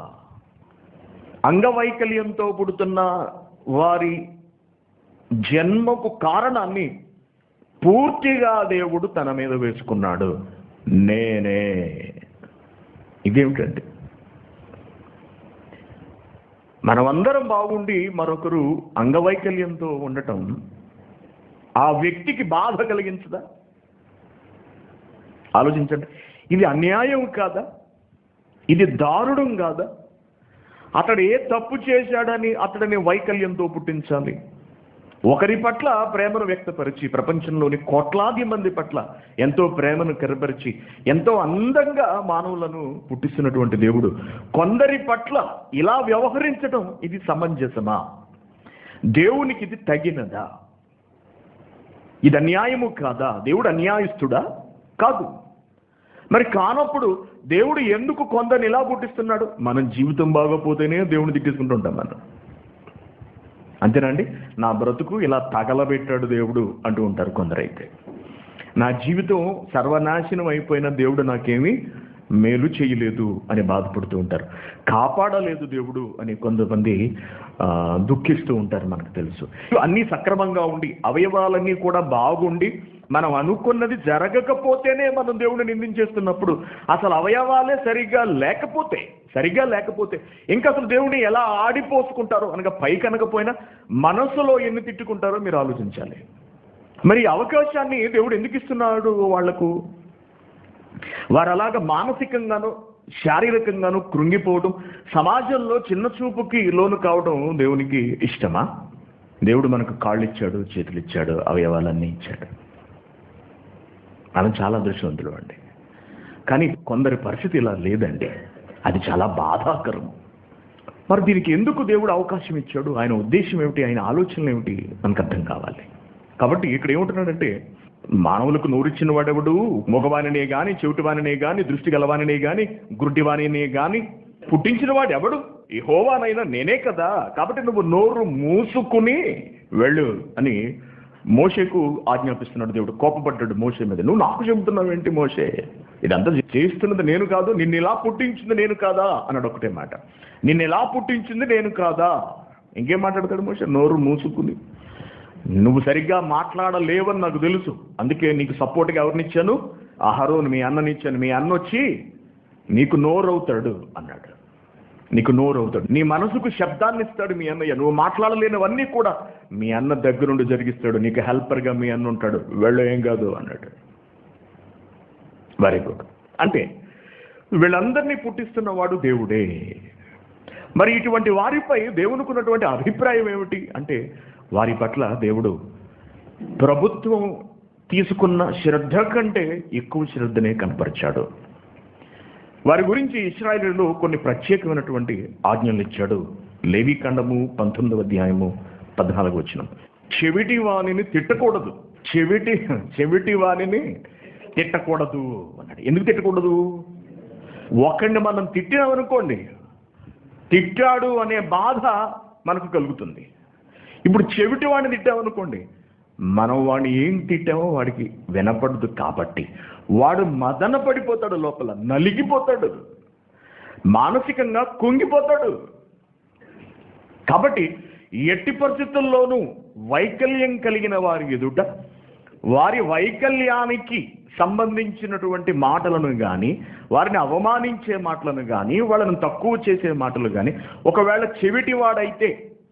అంగవైకల్యంతో పుడుతున్న వారి జన్మకు కారణాన్ని పూర్తిగా దేవుడు తన మీద వేసుకున్నాడు. నేనే. ఇదేమిటండి? మనమందరం బాగుండి మరొకరు అంగవైకల్యంతో ఉండటం ఆ వ్యక్తికి బాధ కలిగించదా? ఆలోచించండి. ఇది అన్యాయం కాదా? ఇది దారుణం కాదా? అతడు ఏ తప్పు చేశాడని అతడిని వైకల్యంతో పుట్టించాలి? ఒకరి పట్ల ప్రేమను వ్యక్తపరిచి ప్రపంచంలోని కోట్లాది మంది పట్ల ఎంతో ప్రేమను కనపరిచి ఎంతో అందంగా మానవులను పుట్టిస్తున్నటువంటి దేవుడు కొందరి పట్ల ఇలా వ్యవహరించడం ఇది సమంజసమా? దేవునికి ఇది తగినదా? ఇది అన్యాయము కాదా? దేవుడు అన్యాయస్తుడా? కాదు. మరి కానప్పుడు దేవుడు ఎందుకు కొందరిని ఇలా పుట్టిస్తున్నాడు? మనం జీవితం బాగోపోతేనే దేవుని తిట్టేసుకుంటుంటాం మనం. అంతేనండి. నా బ్రతుకు ఇలా తగలబెట్టాడు దేవుడు అంటూ ఉంటారు కొందరైతే. నా జీవితం సర్వనాశనం అయిపోయిన దేవుడు నాకేమీ మేలు చేయలేదు అని బాధపడుతూ ఉంటారు. కాపాడలేదు దేవుడు అని కొంతమంది దుఃఖిస్తూ ఉంటారు. మనకు తెలుసు అన్నీ సక్రమంగా ఉండి అవయవాలన్నీ కూడా బాగుండి మనం అనుకున్నది జరగకపోతేనే మనం దేవుడిని నిందించేస్తున్నప్పుడు అసలు అవయవాలే సరిగ్గా లేకపోతే సరిగ్గా లేకపోతే ఇంకా అసలు దేవుడిని ఎలా ఆడిపోసుకుంటారో అనగా పైకి అనకపోయినా మనసులో ఎన్ని తిట్టుకుంటారో మీరు ఆలోచించాలి. మరి అవకాశాన్ని దేవుడు ఎందుకు ఇస్తున్నాడు వాళ్లకు? వారు అలాగా మానసికంగానూ శారీరకంగానూ కృంగిపోవడం, సమాజంలో చిన్న చూపుకి లోను కావడం దేవునికి ఇష్టమా? దేవుడు మనకు కాళ్ళు ఇచ్చాడు, చేతులు ఇచ్చాడు, అవయవాలన్నీ ఇచ్చాడు. మనం చాలా అదృష్టవంతులు అండి. కానీ కొందరి పరిస్థితి ఇలా లేదండి. అది చాలా బాధాకరం. మరి దీనికి ఎందుకు దేవుడు అవకాశం ఇచ్చాడు? ఆయన ఉద్దేశం ఏమిటి? ఆయన ఆలోచనలు ఏమిటి? మనకు అర్థం కావాలి. కాబట్టి ఇక్కడ ఏమంటున్నాడంటే, మానవులకు నోరిచ్చిన వాడెవడు? మగవానినే గాని, చెవిటివానినే గాని, దృష్టి గలవానినే గాని, గుడ్డివానినే గాని పుట్టించిన వాడు ఎవడు? యెహోవానైనా నేనే కదా. కాబట్టి నువ్వు నోరు మూసుకుని వెళ్ళు అని మోషేకు ఆజ్ఞాపిస్తున్నాడు దేవుడు. కోపపడ్డాడు మోషే మీద. నువ్వు నాకు చెబుతున్నావు ఏంటి మోషే? ఇదంతా చేస్తున్నది నేను కాదు, నిన్ను ఇలా పుట్టించింది నేను కాదా అన్నాడు. ఒకటే మాట, నిన్ను ఇలా పుట్టించింది నేను కాదా? ఇంకేం మాట్లాడతాడు మోషే? నోరు మూసుకుని. నువ్వు సరిగ్గా మాట్లాడలేవని నాకు తెలుసు, అందుకే నీకు సపోర్ట్గా ఎవరినిచ్చాను? అహరోను, మీ అన్ననిచ్చాను. మీ అన్న వచ్చి నీకు నోరవుతాడు అన్నాడు. నీకు నోరవుతాడు, నీ మనసుకు శబ్దాన్ని ఇస్తాడు మీ అన్నయ్య. నువ్వు మాట్లాడలేనివన్నీ కూడా మీ అన్న దగ్గరుండి జరిగిస్తాడు. నీకు హెల్పర్గా మీ అన్న ఉంటాడు. వెళ్ళు, ఏం కాదు అన్నాడు. Very good. అంటే వీళ్ళందరినీ పుట్టిస్తున్నవాడు దేవుడే. మరి ఇటువంటి వారిపై దేవునికి ఉన్నటువంటి అభిప్రాయం ఏమిటి అంటే, వారి పట్ల దేవుడు ప్రభుత్వం తీసుకున్న శ్రద్ధ కంటే ఎక్కువ శ్రద్ధనే కనపరిచాడు. వారి గురించి ఇశ్రాయేలీయులు కొన్ని ప్రత్యేకమైనటువంటి ఆజ్ఞలు ఇచ్చాడు. లేవీకాండము పంతొమ్మిదవ అధ్యాయము పద్నాలుగు వచనం. చెవిటి వాణిని తిట్టకూడదు. చెవిటి చెవిటి వాణిని తిట్టకూడదు అన్నాడు. ఎందుకు తిట్టకూడదు? ఒకరిని మనం తిట్టినామనుకోండి, తిట్టాడు అనే బాధ మనకు కలుగుతుంది. ఇప్పుడు చెవిటి వాడిని తిట్టామనుకోండి, మనం వాడిని ఏం తిట్టామో వాడికి వినపడదు. కాబట్టి వాడు మదన పడిపోతాడు, లోపల నలిగిపోతాడు, మానసికంగా కుంగిపోతాడు. కాబట్టి ఎట్టి పరిస్థితుల్లోనూ వైకల్యం కలిగిన వారి ఎదుట వారి వైకల్యానికి సంబంధించినటువంటి మాటలను కానీ, వారిని అవమానించే మాటలను కానీ, వాళ్ళని తక్కువ చేసే మాటలు కానీ, ఒకవేళ చెవిటి వాడైతే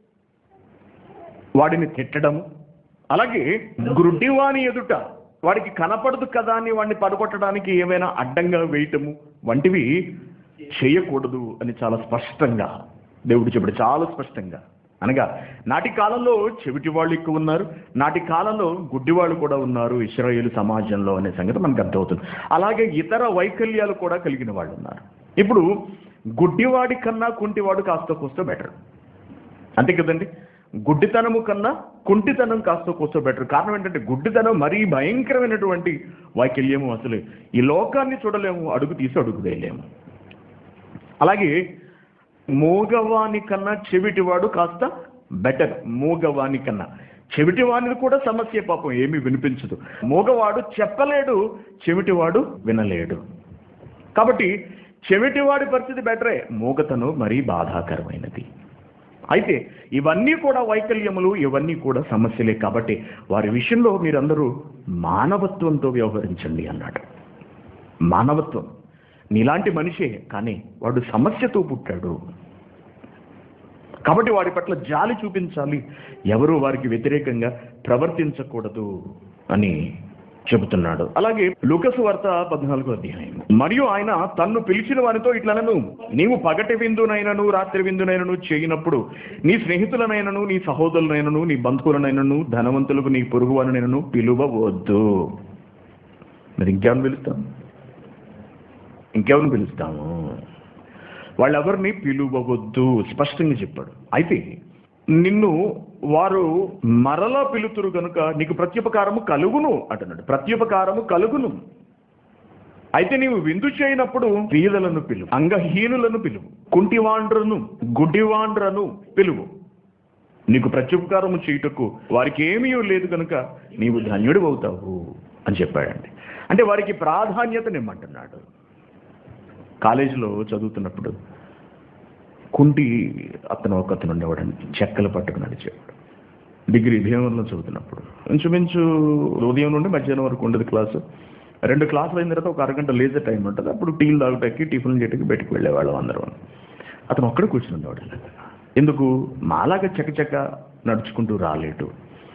వాడిని తిట్టడము, అలాగే గుడ్డివాని ఎదుట వాడికి కనపడదు కదా అని వాడిని పడగొట్టడానికి ఏమైనా అడ్డంగా వేయటము వంటివి చేయకూడదు అని చాలా స్పష్టంగా దేవుడు చెప్పాడు. చాలా స్పష్టంగా. అనగా నాటి కాలంలో చెవిటి వాళ్ళు ఎక్కువ ఉన్నారు, నాటి కాలంలో గుడ్డివాళ్ళు కూడా ఉన్నారు ఇశ్రాయేలు సమాజంలో అనే సంగతి మనకు అర్థమవుతుంది. అలాగే ఇతర వైకల్యాలు కూడా కలిగిన వాళ్ళు ఉన్నారు. ఇప్పుడు గుడ్డివాడి కన్నా కుంటివాడు కాస్త కోస్త బెటర్, అంతే కదండి. గుడ్డితనము కన్నా కుంటితనం కాస్త కోస్త బెటర్. కారణం ఏంటంటే గుడ్డితనం మరీ భయంకరమైనటువంటి వైకల్యము. అసలు ఈ లోకాన్ని చూడలేము, అడుగు తీసి అడుగు వేయలేము. అలాగే మూగవాని కన్నా చెవిటివాడు కాస్త బెటర్. మూగవాని కన్నా చెవిటివాణిని కూడా సమస్య, పాపం ఏమీ వినిపించదు. మూగవాడు చెప్పలేడు, చెవిటివాడు వినలేడు. కాబట్టి చెవిటివాడి పరిస్థితి బెటరే, మూగతనం మరీ బాధాకరమైనది. అయితే ఇవన్నీ కూడా వైకల్యములు, ఇవన్నీ కూడా సమస్యలే. కాబట్టి వారి విషయంలో మీరందరూ మానవత్వంతో వ్యవహరించండి అన్నాడు. మానవత్వం. నీలాంటి మనిషే, కానీ వాడు సమస్యతో పుట్టాడు కాబట్టి వాడి పట్ల జాలి చూపించాలి, ఎవరు వారికి వ్యతిరేకంగా ప్రవర్తించకూడదు అని చెబుతున్నాడు. అలాగే లూకాసు వార్త పద్నాలుగో అధ్యాయం. మరియు ఆయన తన్ను పిలిచిన వారితో ఇట్లనను, నీవు పగటి విందునైనను రాత్రి విందునైనను చేయనప్పుడు నీ స్నేహితులనైనను నీ సహోదరులైనను నీ బంధువులనైనను ధనవంతులకు నీ పొరుగు వారినైనను పిలువవద్దు. మరి ఇంకెవరిని పిలుస్తాం? ఇంకెవరిని పిలుస్తాము? వాళ్ళెవరిని పిలువవద్దు స్పష్టంగా చెప్పాడు. అయితే నిన్ను వారు మరలా పిలుతురు గనుక నీకు ప్రత్యుపకారము కలుగును అంటున్నాడు. ప్రత్యుపకారము కలుగును. అయితే నీవు విందు చేయనప్పుడు బీదలను పిలువు, అంగహీనులను పిలువు, కుంటివాండ్రను గుడ్డివాండ్రను పిలువు. నీకు ప్రత్యుపకారము చేయుటకు వారికి ఏమీ లేదు కనుక నీవు ధన్యుడు అవుతావు అని చెప్పాడండి. అంటే వారికి ప్రాధాన్యతనిమ్మంటున్నాడు. కాలేజీలో చదువుతున్నప్పుడు కుంటి అతను ఒక అతను ఉండేవాడండి, చెక్కలు పట్టుకుని నడిచేవాడు. డిగ్రీ భీమవరంలో చదువుతున్నప్పుడు ఇంచుమించు ఉదయం నుండి మధ్యాహ్నం వరకు ఉండేది క్లాసు. రెండు క్లాసులు అయిన తర్వాత ఒక అరగంట లేజర్ టైం ఉంటుంది. అప్పుడు టీలు తాగుటకి టిఫిన్ చేయడానికి బయటకు వెళ్ళేవాళ్ళం అందరం. అతను ఒక్కడే కూర్చుని ఉండేవాడు. ఎందుకు? మాలాగా చకచక నడుచుకుంటూ రాలేడు,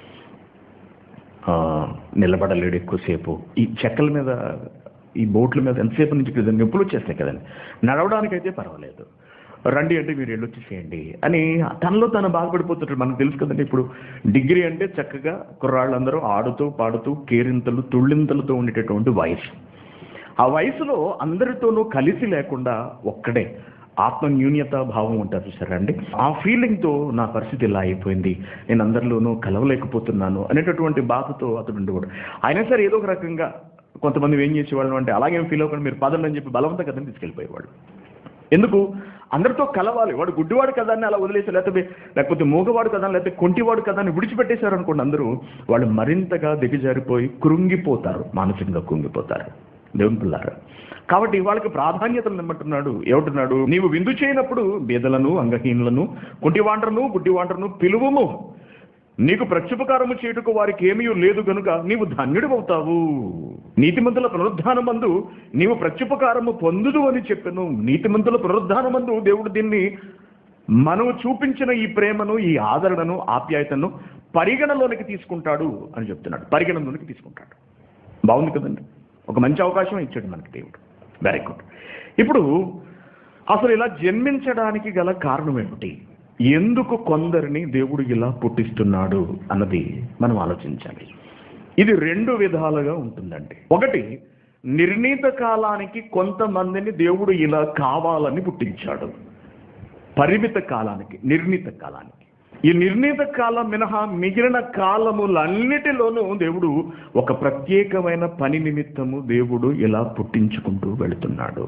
నిలబడలేడు ఎక్కువసేపు. ఈ చెక్కల మీద ఈ బోట్ల మీద ఎంతసేపు నుంచి నొప్పులు వచ్చేస్తాయి కదండి. నడవడానికైతే పర్వాలేదు, రండి అంటే మీరు వెళ్ళి వచ్చేసేయండి అని తనలో తను బాధపడిపోతుంటాడు. మనకు తెలుసు కదండి. ఇప్పుడు డిగ్రీ అంటే చక్కగా కుర్రాళ్ళందరూ ఆడుతూ పాడుతూ కేరింతలు తుళ్ళింతలతో ఉండేటటువంటి వయసు. ఆ వయసులో అందరితోనూ కలిసి లేకుండా ఒక్కడే ఆత్మ న్యూన్యత భావం ఉంటుంది చూసారా అండి. ఆ ఫీలింగ్తో నా పరిస్థితి ఇలా అయిపోయింది, నేను అందరిలోనూ కలవలేకపోతున్నాను అనేటటువంటి బాధతో అతడు ఉండేవాడు. అయినా సరే ఏదో ఒక రకంగా కొంతమంది ఏం చేసేవాళ్ళు అంటే అలాగేం ఫీల్ అవ్వకుండా మీరు పదండి అని చెప్పి బలవంతంగా కదని తీసుకెళ్ళిపోయేవాడు. ఎందుకు? అందరితో కలవాలి. వాడు గుడ్డివాడు కదా అని అలా వదిలేసి, లేకపోతే లేకపోతే మూగవాడు కదా లేకపోతే కొంటివాడు కదా అని విడిచిపెట్టేశారు అనుకోండి, అందరూ వాళ్ళు మరింతగా దిగజారిపోయి కృంగిపోతారు, మానసికంగా కృంగిపోతారు. దేవుని పిల్లారా, కాబట్టి వాళ్ళకి ప్రాధాన్యతలు నిమ్మంటున్నాడు. ఏమంటున్నాడు? నీవు విందు చేయనప్పుడు బీదలను అంగహీనులను కుంటివాండ్రను గుడ్డివాండ్రను పిలువము, నీకు ప్రత్యుపకారము చేయుటకు వారికి ఏమీ లేదు గనుక నీవు ధన్యుడు అవుతావు. నీతిమంతుల పునరుద్ధానమందు నీవు ప్రత్యుపకారము పొందుదు అని చెప్పాను. నీతిమంతుల పునరుద్ధానమందు దేవుడు దీన్ని మనము చూపించిన ఈ ప్రేమను, ఈ ఆదరణను, ఆప్యాయతను పరిగణలోనికి తీసుకుంటాడు అని చెప్తున్నాడు. పరిగణలోనికి తీసుకుంటాడు. బాగుంది కదండి. ఒక మంచి అవకాశం ఇచ్చాడు మనకి దేవుడు. Very good. ఇప్పుడు అసలు ఇలా జన్మించడానికి గల కారణం ఏమిటి? ఎందుకు కొందరిని దేవుడు ఇలా పుట్టిస్తున్నాడు అన్నది మనం ఆలోచించాలి. ఇది రెండు విధాలుగా ఉంటుందండి. ఒకటి, నిర్ణీత కాలానికి కొంతమందిని దేవుడు ఇలా కావాలని పుట్టించాడు. పరిమిత కాలానికి, నిర్ణీత కాలానికి. ఈ నిర్ణీత కాలం మినహా మిగిలిన కాలములన్నిటిలోనూ దేవుడు ఒక ప్రత్యేకమైన పని నిమిత్తము దేవుడు ఇలా పుట్టించుకుంటూ వెళుతున్నాడు.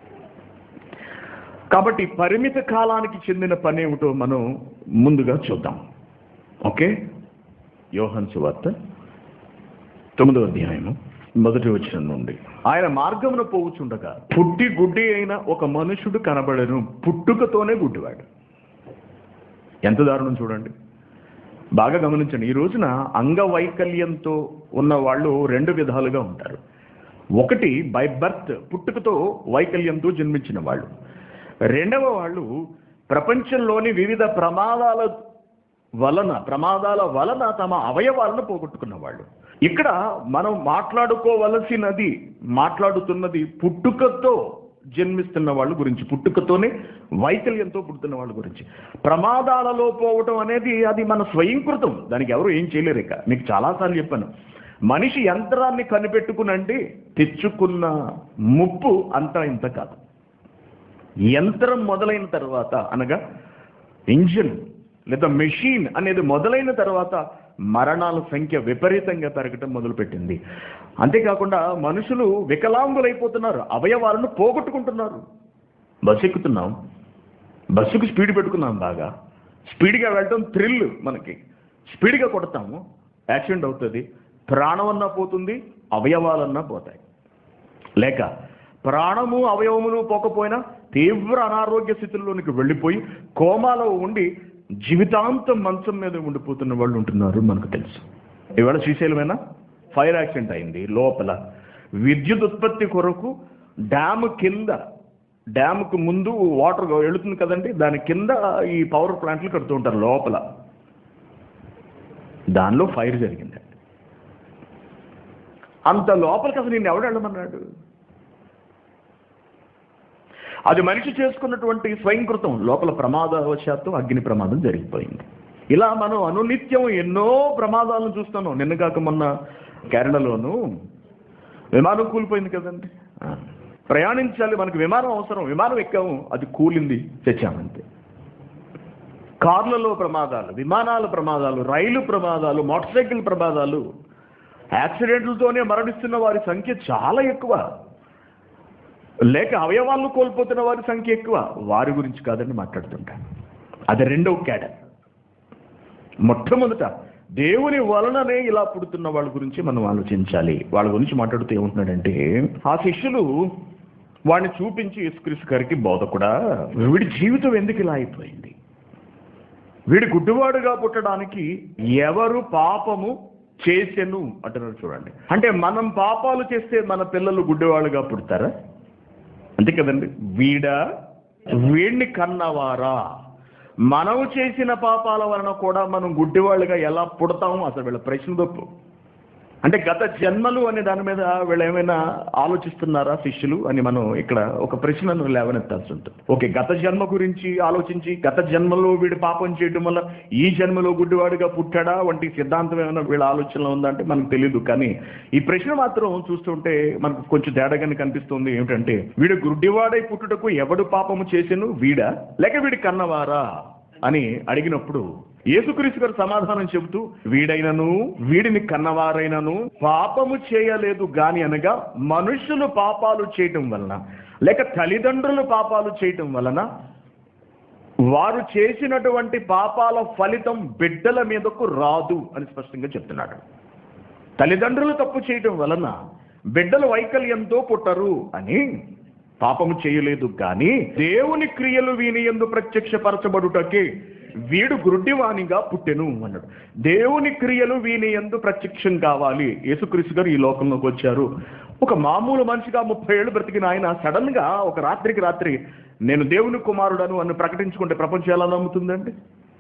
కాబట్టి పరిమిత కాలానికి చెందిన పని ఏమిటో మనం ముందుగా చూద్దాం. ఓకే, యోహాను సువార్త తొమ్మిదో అధ్యాయము మొదటి వచనం నుండి. ఆయన మార్గమున పోవుచుండగా పుట్టి గుడ్డి అయిన ఒక మనుషుడు కనబడను. పుట్టుకతోనే గుడ్డివాడు. ఎంత దారుణం చూడండి. బాగా గమనించండి. ఈ రోజున అంగవైకల్యంతో ఉన్న వాళ్ళు రెండు విధాలుగా ఉంటారు. ఒకటి బై బర్త్, పుట్టుకతో వైకల్యంతో జన్మించిన వాళ్ళు. రెండవ వాళ్ళు ప్రపంచంలోని వివిధ ప్రమాదాల వలన ప్రమాదాల వలన తమ అవయవాలను పోగొట్టుకున్న వాళ్ళు. ఇక్కడ మనం మాట్లాడుకోవలసినది మాట్లాడుతున్నది పుట్టుకతో జన్మిస్తున్న వాళ్ళ గురించి, పుట్టుకతోనే వైకల్యంతో పుడుతున్న వాళ్ళ గురించి. ప్రమాదాలలో పోవటం అనేది అది మన స్వయంకృతం, దానికి ఎవరు ఏం చేయలేరు. ఇక మీకు చాలాసార్లు చెప్పాను, మనిషి యంత్రాన్ని కనిపెట్టుకునండి తెచ్చుకున్న ముప్పు అంతా ఇంత కాదు. యంత్రం మొదలైన తర్వాత, అనగా ఇంజిన్ లేదా మెషిన్ అనేది మొదలైన తర్వాత మరణాల సంఖ్య విపరీతంగా పెరగటం మొదలుపెట్టింది. అంతేకాకుండా మనుషులు వికలాంగులైపోతున్నారు, అవయవాలను పోగొట్టుకుంటున్నారు. బస్సు ఎక్కుతున్నాం, బస్సుకు స్పీడ్ పెట్టుకున్నాం, బాగా స్పీడ్గా వెళ్ళటం థ్రిల్ మనకి. స్పీడ్గా కొడతాము, యాక్సిడెంట్ అవుతుంది, ప్రాణమన్నా పోతుంది, అవయవాలన్నా పోతాయి. లేక ప్రాణము అవయవములు పోకపోయినా తీవ్ర అనారోగ్య స్థితిలోనికి వెళ్ళిపోయి కోమాలో ఉండి జీవితాంతం మంచం మీద ఉండిపోతున్న వాళ్ళు ఉంటున్నారు, మనకు తెలుసు. ఇవాళ శ్రీశైలమైనా ఫైర్ యాక్సిడెంట్ అయింది. లోపల విద్యుత్ ఉత్పత్తి కొరకు డ్యామ్ కింద, డ్యామ్కు ముందు వాటర్ వెళుతుంది కదండి, దాని కింద ఈ పవర్ ప్లాంట్లు కడుతూ ఉంటారు. లోపల దానిలో ఫైర్ జరిగింది. అంత లోపలికి అసలు నేను ఎవడు వెళ్ళమన్నాడు? అది మనిషి చేసుకున్నటువంటి స్వయంకృతం. లోపల ప్రమాదవశాత్తు అగ్ని ప్రమాదం జరిగిపోయింది. ఇలా మనం అనునిత్యం ఎన్నో ప్రమాదాలను చూస్తున్నాం. నిన్న కాక మొన్న కేరళలోనూ విమానం కూలిపోయింది కదండి. ప్రయాణించాలి, మనకు విమానం అవసరం, విమానం ఎక్కాము, అది కూలింది, తెచ్చామంతే. కార్లలో ప్రమాదాలు, విమానాల ప్రమాదాలు, రైలు ప్రమాదాలు, మోటార్ సైకిల్ ప్రమాదాలు, యాక్సిడెంట్లతోనే మరణిస్తున్న వారి సంఖ్య చాలా ఎక్కువ. లేక అవయవాలను కోల్పోతున్న వారి సంఖ్య ఎక్కువ. వారి గురించి కాదని మాట్లాడుతుంటాను. అది రెండవ క్యాడర్. మొట్టమొదట దేవుని వలననే ఇలా పుడుతున్న వాళ్ళ గురించి మనం ఆలోచించాలి. వాళ్ళ గురించి మాట్లాడుతూ ఏమంటున్నాడంటే, ఆ శిష్యులు వాడిని చూపించి యేసుక్రీస్తు గారికి, బోధకుడా, వీడి జీవితం ఎందుకు ఇలా అయిపోయింది? వీడి గుడ్డివాడుగా పుట్టడానికి ఎవరు పాపము చేసెను అంటున్నారు. చూడండి, అంటే మనం పాపాలు చేస్తే మన పిల్లలు గుడ్డివాళ్ళుగా పుడతారా? అంతే కదండి. వీడా వీడిని కన్నవారా? మనం చేసిన పాపాల వలన కూడా మనం గుడ్డివాళ్ళుగా ఎలా పుడతాము? అసలు వీళ్ళ ప్రశ్న తప్పు. అంటే గత జన్మలు అనే దాని మీద వీళ్ళు ఏమైనా ఆలోచిస్తున్నారా శిష్యులు అని మనం ఇక్కడ ఒక ప్రశ్నను లేవనెత్తాల్సి ఉంటుంది. ఓకే, గత జన్మ గురించి ఆలోచించి గత జన్మలో వీడు పాపం చేయడం వల్ల ఈ జన్మలో గుడ్డివాడిగా పుట్టాడా వంటి సిద్ధాంతం ఏమైనా వీళ్ళ ఆలోచనలో ఉందంటే మనకు తెలియదు. కానీ ఈ ప్రశ్న మాత్రం చూస్తుంటే మనకు కొంచెం తేడాగానే కనిపిస్తుంది. ఏమిటంటే, వీడు గుడ్డివాడై పుట్టుటకు ఎవడు పాపము చేసెను, వీడా లేక వీడి కన్నవారా అని అడిగినప్పుడు యేసుక్రీస్తు గారు సమాధానం చెబుతూ, వీడైనను వీడిని కన్నవారైనను పాపము చేయలేదు గాని అనగా మనుషులు పాపాలు చేయటం వలన లేక తల్లిదండ్రులు పాపాలు చేయటం వలన వారు చేసినటువంటి పాపాల ఫలితం బిడ్డల మీదకు రాదు అని స్పష్టంగా చెప్తున్నాడు. తల్లిదండ్రులు తప్పు చేయటం వలన బిడ్డలు వైకల్యంతో పుట్టరు అని పాపము చేయలేదు కానీ దేవుని క్రియలు వీని యందు ప్రత్యక్షపరచబడుటకే వీడు గుడ్డివానిగా పుట్టెను అన్నాడు. దేవుని క్రియలు వీని యందు ప్రత్యక్షం కావాలి. యేసుక్రీస్తు గారు ఈ లోకంలోకి వచ్చారు. ఒక మామూలు మనిషిగా ముప్పై ఏళ్ళు బ్రతికిన ఆయన సడన్ గా ఒక రాత్రికి రాత్రి నేను దేవుని కుమారుడను అని ప్రకటించుకుంటే ప్రపంచం ఎలా నమ్ముతుందండి?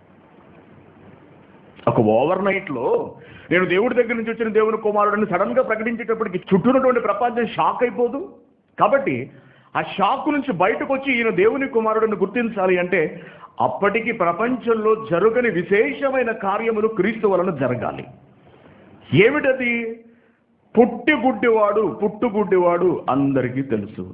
ఒక ఓవర్ నైట్ లో నేను దేవుడి దగ్గర నుంచి వచ్చిన దేవుని కుమారుడని సడన్ గా ప్రకటించేటప్పటికి చుట్టూనటువంటి ప్రపంచం షాక్ అయిపోదు. కాబట్టి ఆ షాక్ నుంచి బయటకు వచ్చి ఈయన దేవుని కుమారుడిని గుర్తించాలి అంటే అప్పటికి ప్రపంచంలో జరగని విశేషమైన కార్యములు క్రీస్తు వలన జరగాలి. ఏమిటది? పుట్టుగుడ్డివాడు పుట్టుగుడ్డివాడు అందరికీ తెలుసు.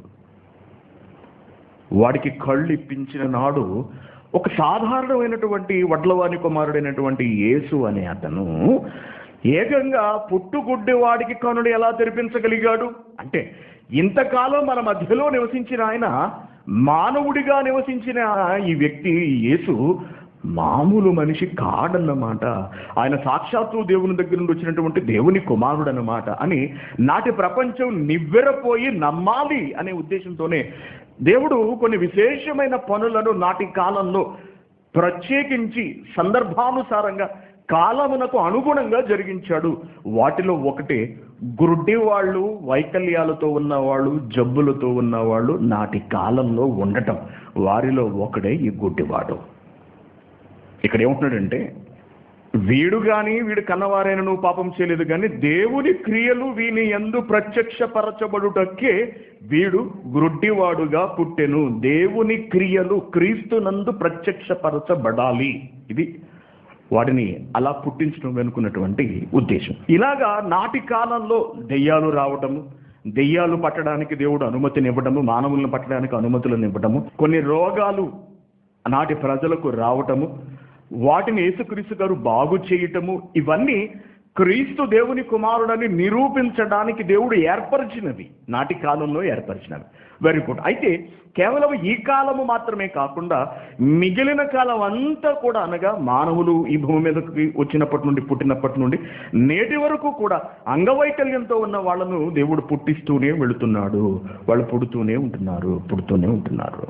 వాడికి కళ్ళు ఇప్పించిన నాడు ఒక సాధారణమైనటువంటి వడ్లవాని కుమారుడైనటువంటి యేసు అనే అతను ఏకంగా పుట్టుగుడ్డి వాడికి కనుడు ఎలా తెరిపించగలిగాడు అంటే, ఇంతకాలం మన మధ్యలో నివసించిన ఆయన, మానవుడిగా నివసించిన ఈ వ్యక్తి యేసు మామూలు మనిషి కాడన్నమాట. ఆయన సాక్షాత్తు దేవుని దగ్గర నుండి వచ్చినటువంటి దేవుని కుమారుడు అన్నమాట అని నాటి ప్రపంచం నివ్వెరపోయి నమ్మాలి అనే ఉద్దేశంతోనే దేవుడు కొన్ని విశేషమైన పనులను నాటి కాలంలో ప్రత్యేకించి సందర్భానుసారంగా కాలమునకు అనుగుణంగా జరిగించాడు. వాటిలో ఒకటే గుడ్డి వాళ్ళు, వైకల్యాలతో ఉన్నవాళ్ళు, జబ్బులతో ఉన్నవాళ్ళు నాటి కాలంలో ఉండటం. వారిలో ఒకడే ఈ గుడ్డివాడు. ఇక్కడ ఏమంటున్నాడంటే, వీడు గాని వీడు కన్నవారైన నువ్వు పాపం చేయలేదు కానీ దేవుని క్రియలు వీని యందు ప్రత్యక్షపరచబడుటకే వీడు గుడ్డివాడుగా పుట్టెను. దేవుని క్రియలు క్రీస్తునందు ప్రత్యక్షపరచబడాలి. ఇది వాడిని అలా పుట్టించడం వెనుకున్నటువంటి ఉద్దేశం. ఇలాగా నాటి కాలంలో దెయ్యాలు రావటము, దెయ్యాలు పట్టడానికి దేవుడు అనుమతిని ఇవ్వడము, మానవులను పట్టడానికి అనుమతులను ఇవ్వడము, కొన్ని రోగాలు నాటి ప్రజలకు రావటము, వాటిని యేసుక్రీస్తు గారు బాగు చేయటము, ఇవన్నీ క్రీస్తు దేవుని కుమారుడని నిరూపించడానికి దేవుడు ఏర్పరిచినవి, నాటి కాలంలో ఏర్పరిచినవి. Very good. అయితే కేవలం ఈ కాలము మాత్రమే కాకుండా మిగిలిన కాలం అంతా కూడా, అనగా మానవులు ఈ భూమి మీదకి వచ్చినప్పటి నుండి, పుట్టినప్పటి నుండి నేటి వరకు కూడా అంగవైకల్యంతో ఉన్న వాళ్ళను దేవుడు పుట్టిస్తూనే వెళుతున్నాడు. వాళ్ళు పుడుతూనే ఉంటున్నారు పుడుతూనే ఉంటున్నారు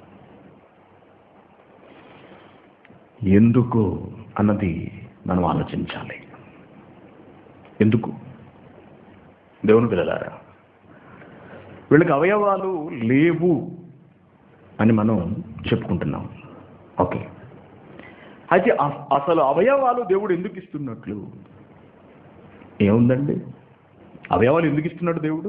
ఎందుకు అన్నది మనం ఆలోచించాలి. ఎందుకు? దేవుని పిల్లలారా, వీళ్ళకి అవయవాలు లేవు అని మనం చెప్పుకుంటున్నాం. ఓకే, అయితే అసలు అవయవాలు దేవుడు ఎందుకు ఇస్తున్నట్లు? ఏముందండి, అవయవాలు ఎందుకు ఇస్తున్నాడు దేవుడు?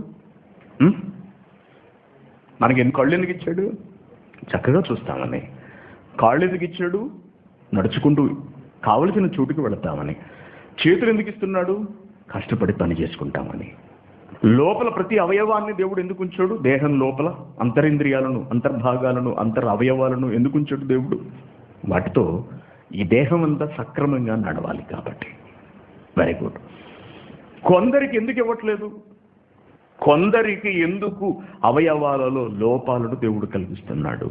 మనకి ఎన్ని కళ్ళు ఎందుకు ఇచ్చాడు? చక్కగా చూస్తామని. కాళ్ళు ఎందుకు ఇచ్చాడు? నడుచుకుంటూ కావలసిన చోటుకు వెళతామని. చేతులు ఎందుకు ఇస్తున్నాడు? కష్టపడి పని చేసుకుంటామని. లోపల ప్రతి అవయవాన్ని దేవుడు ఎందుకు ఉంచాడు? దేహం లోపల అంతరింద్రియాలను, అంతర్భాగాలను, అంతర్ అవయవాలను ఎందుకు ఉంచాడు దేవుడు? వాటితో ఈ దేహం అంతా సక్రమంగా నడవాలి కాబట్టి. Very good. కొందరికి ఎందుకు ఇవ్వట్లేదు? కొందరికి ఎందుకు అవయవాలలో లోపాలను దేవుడు కల్పిస్తున్నాడు?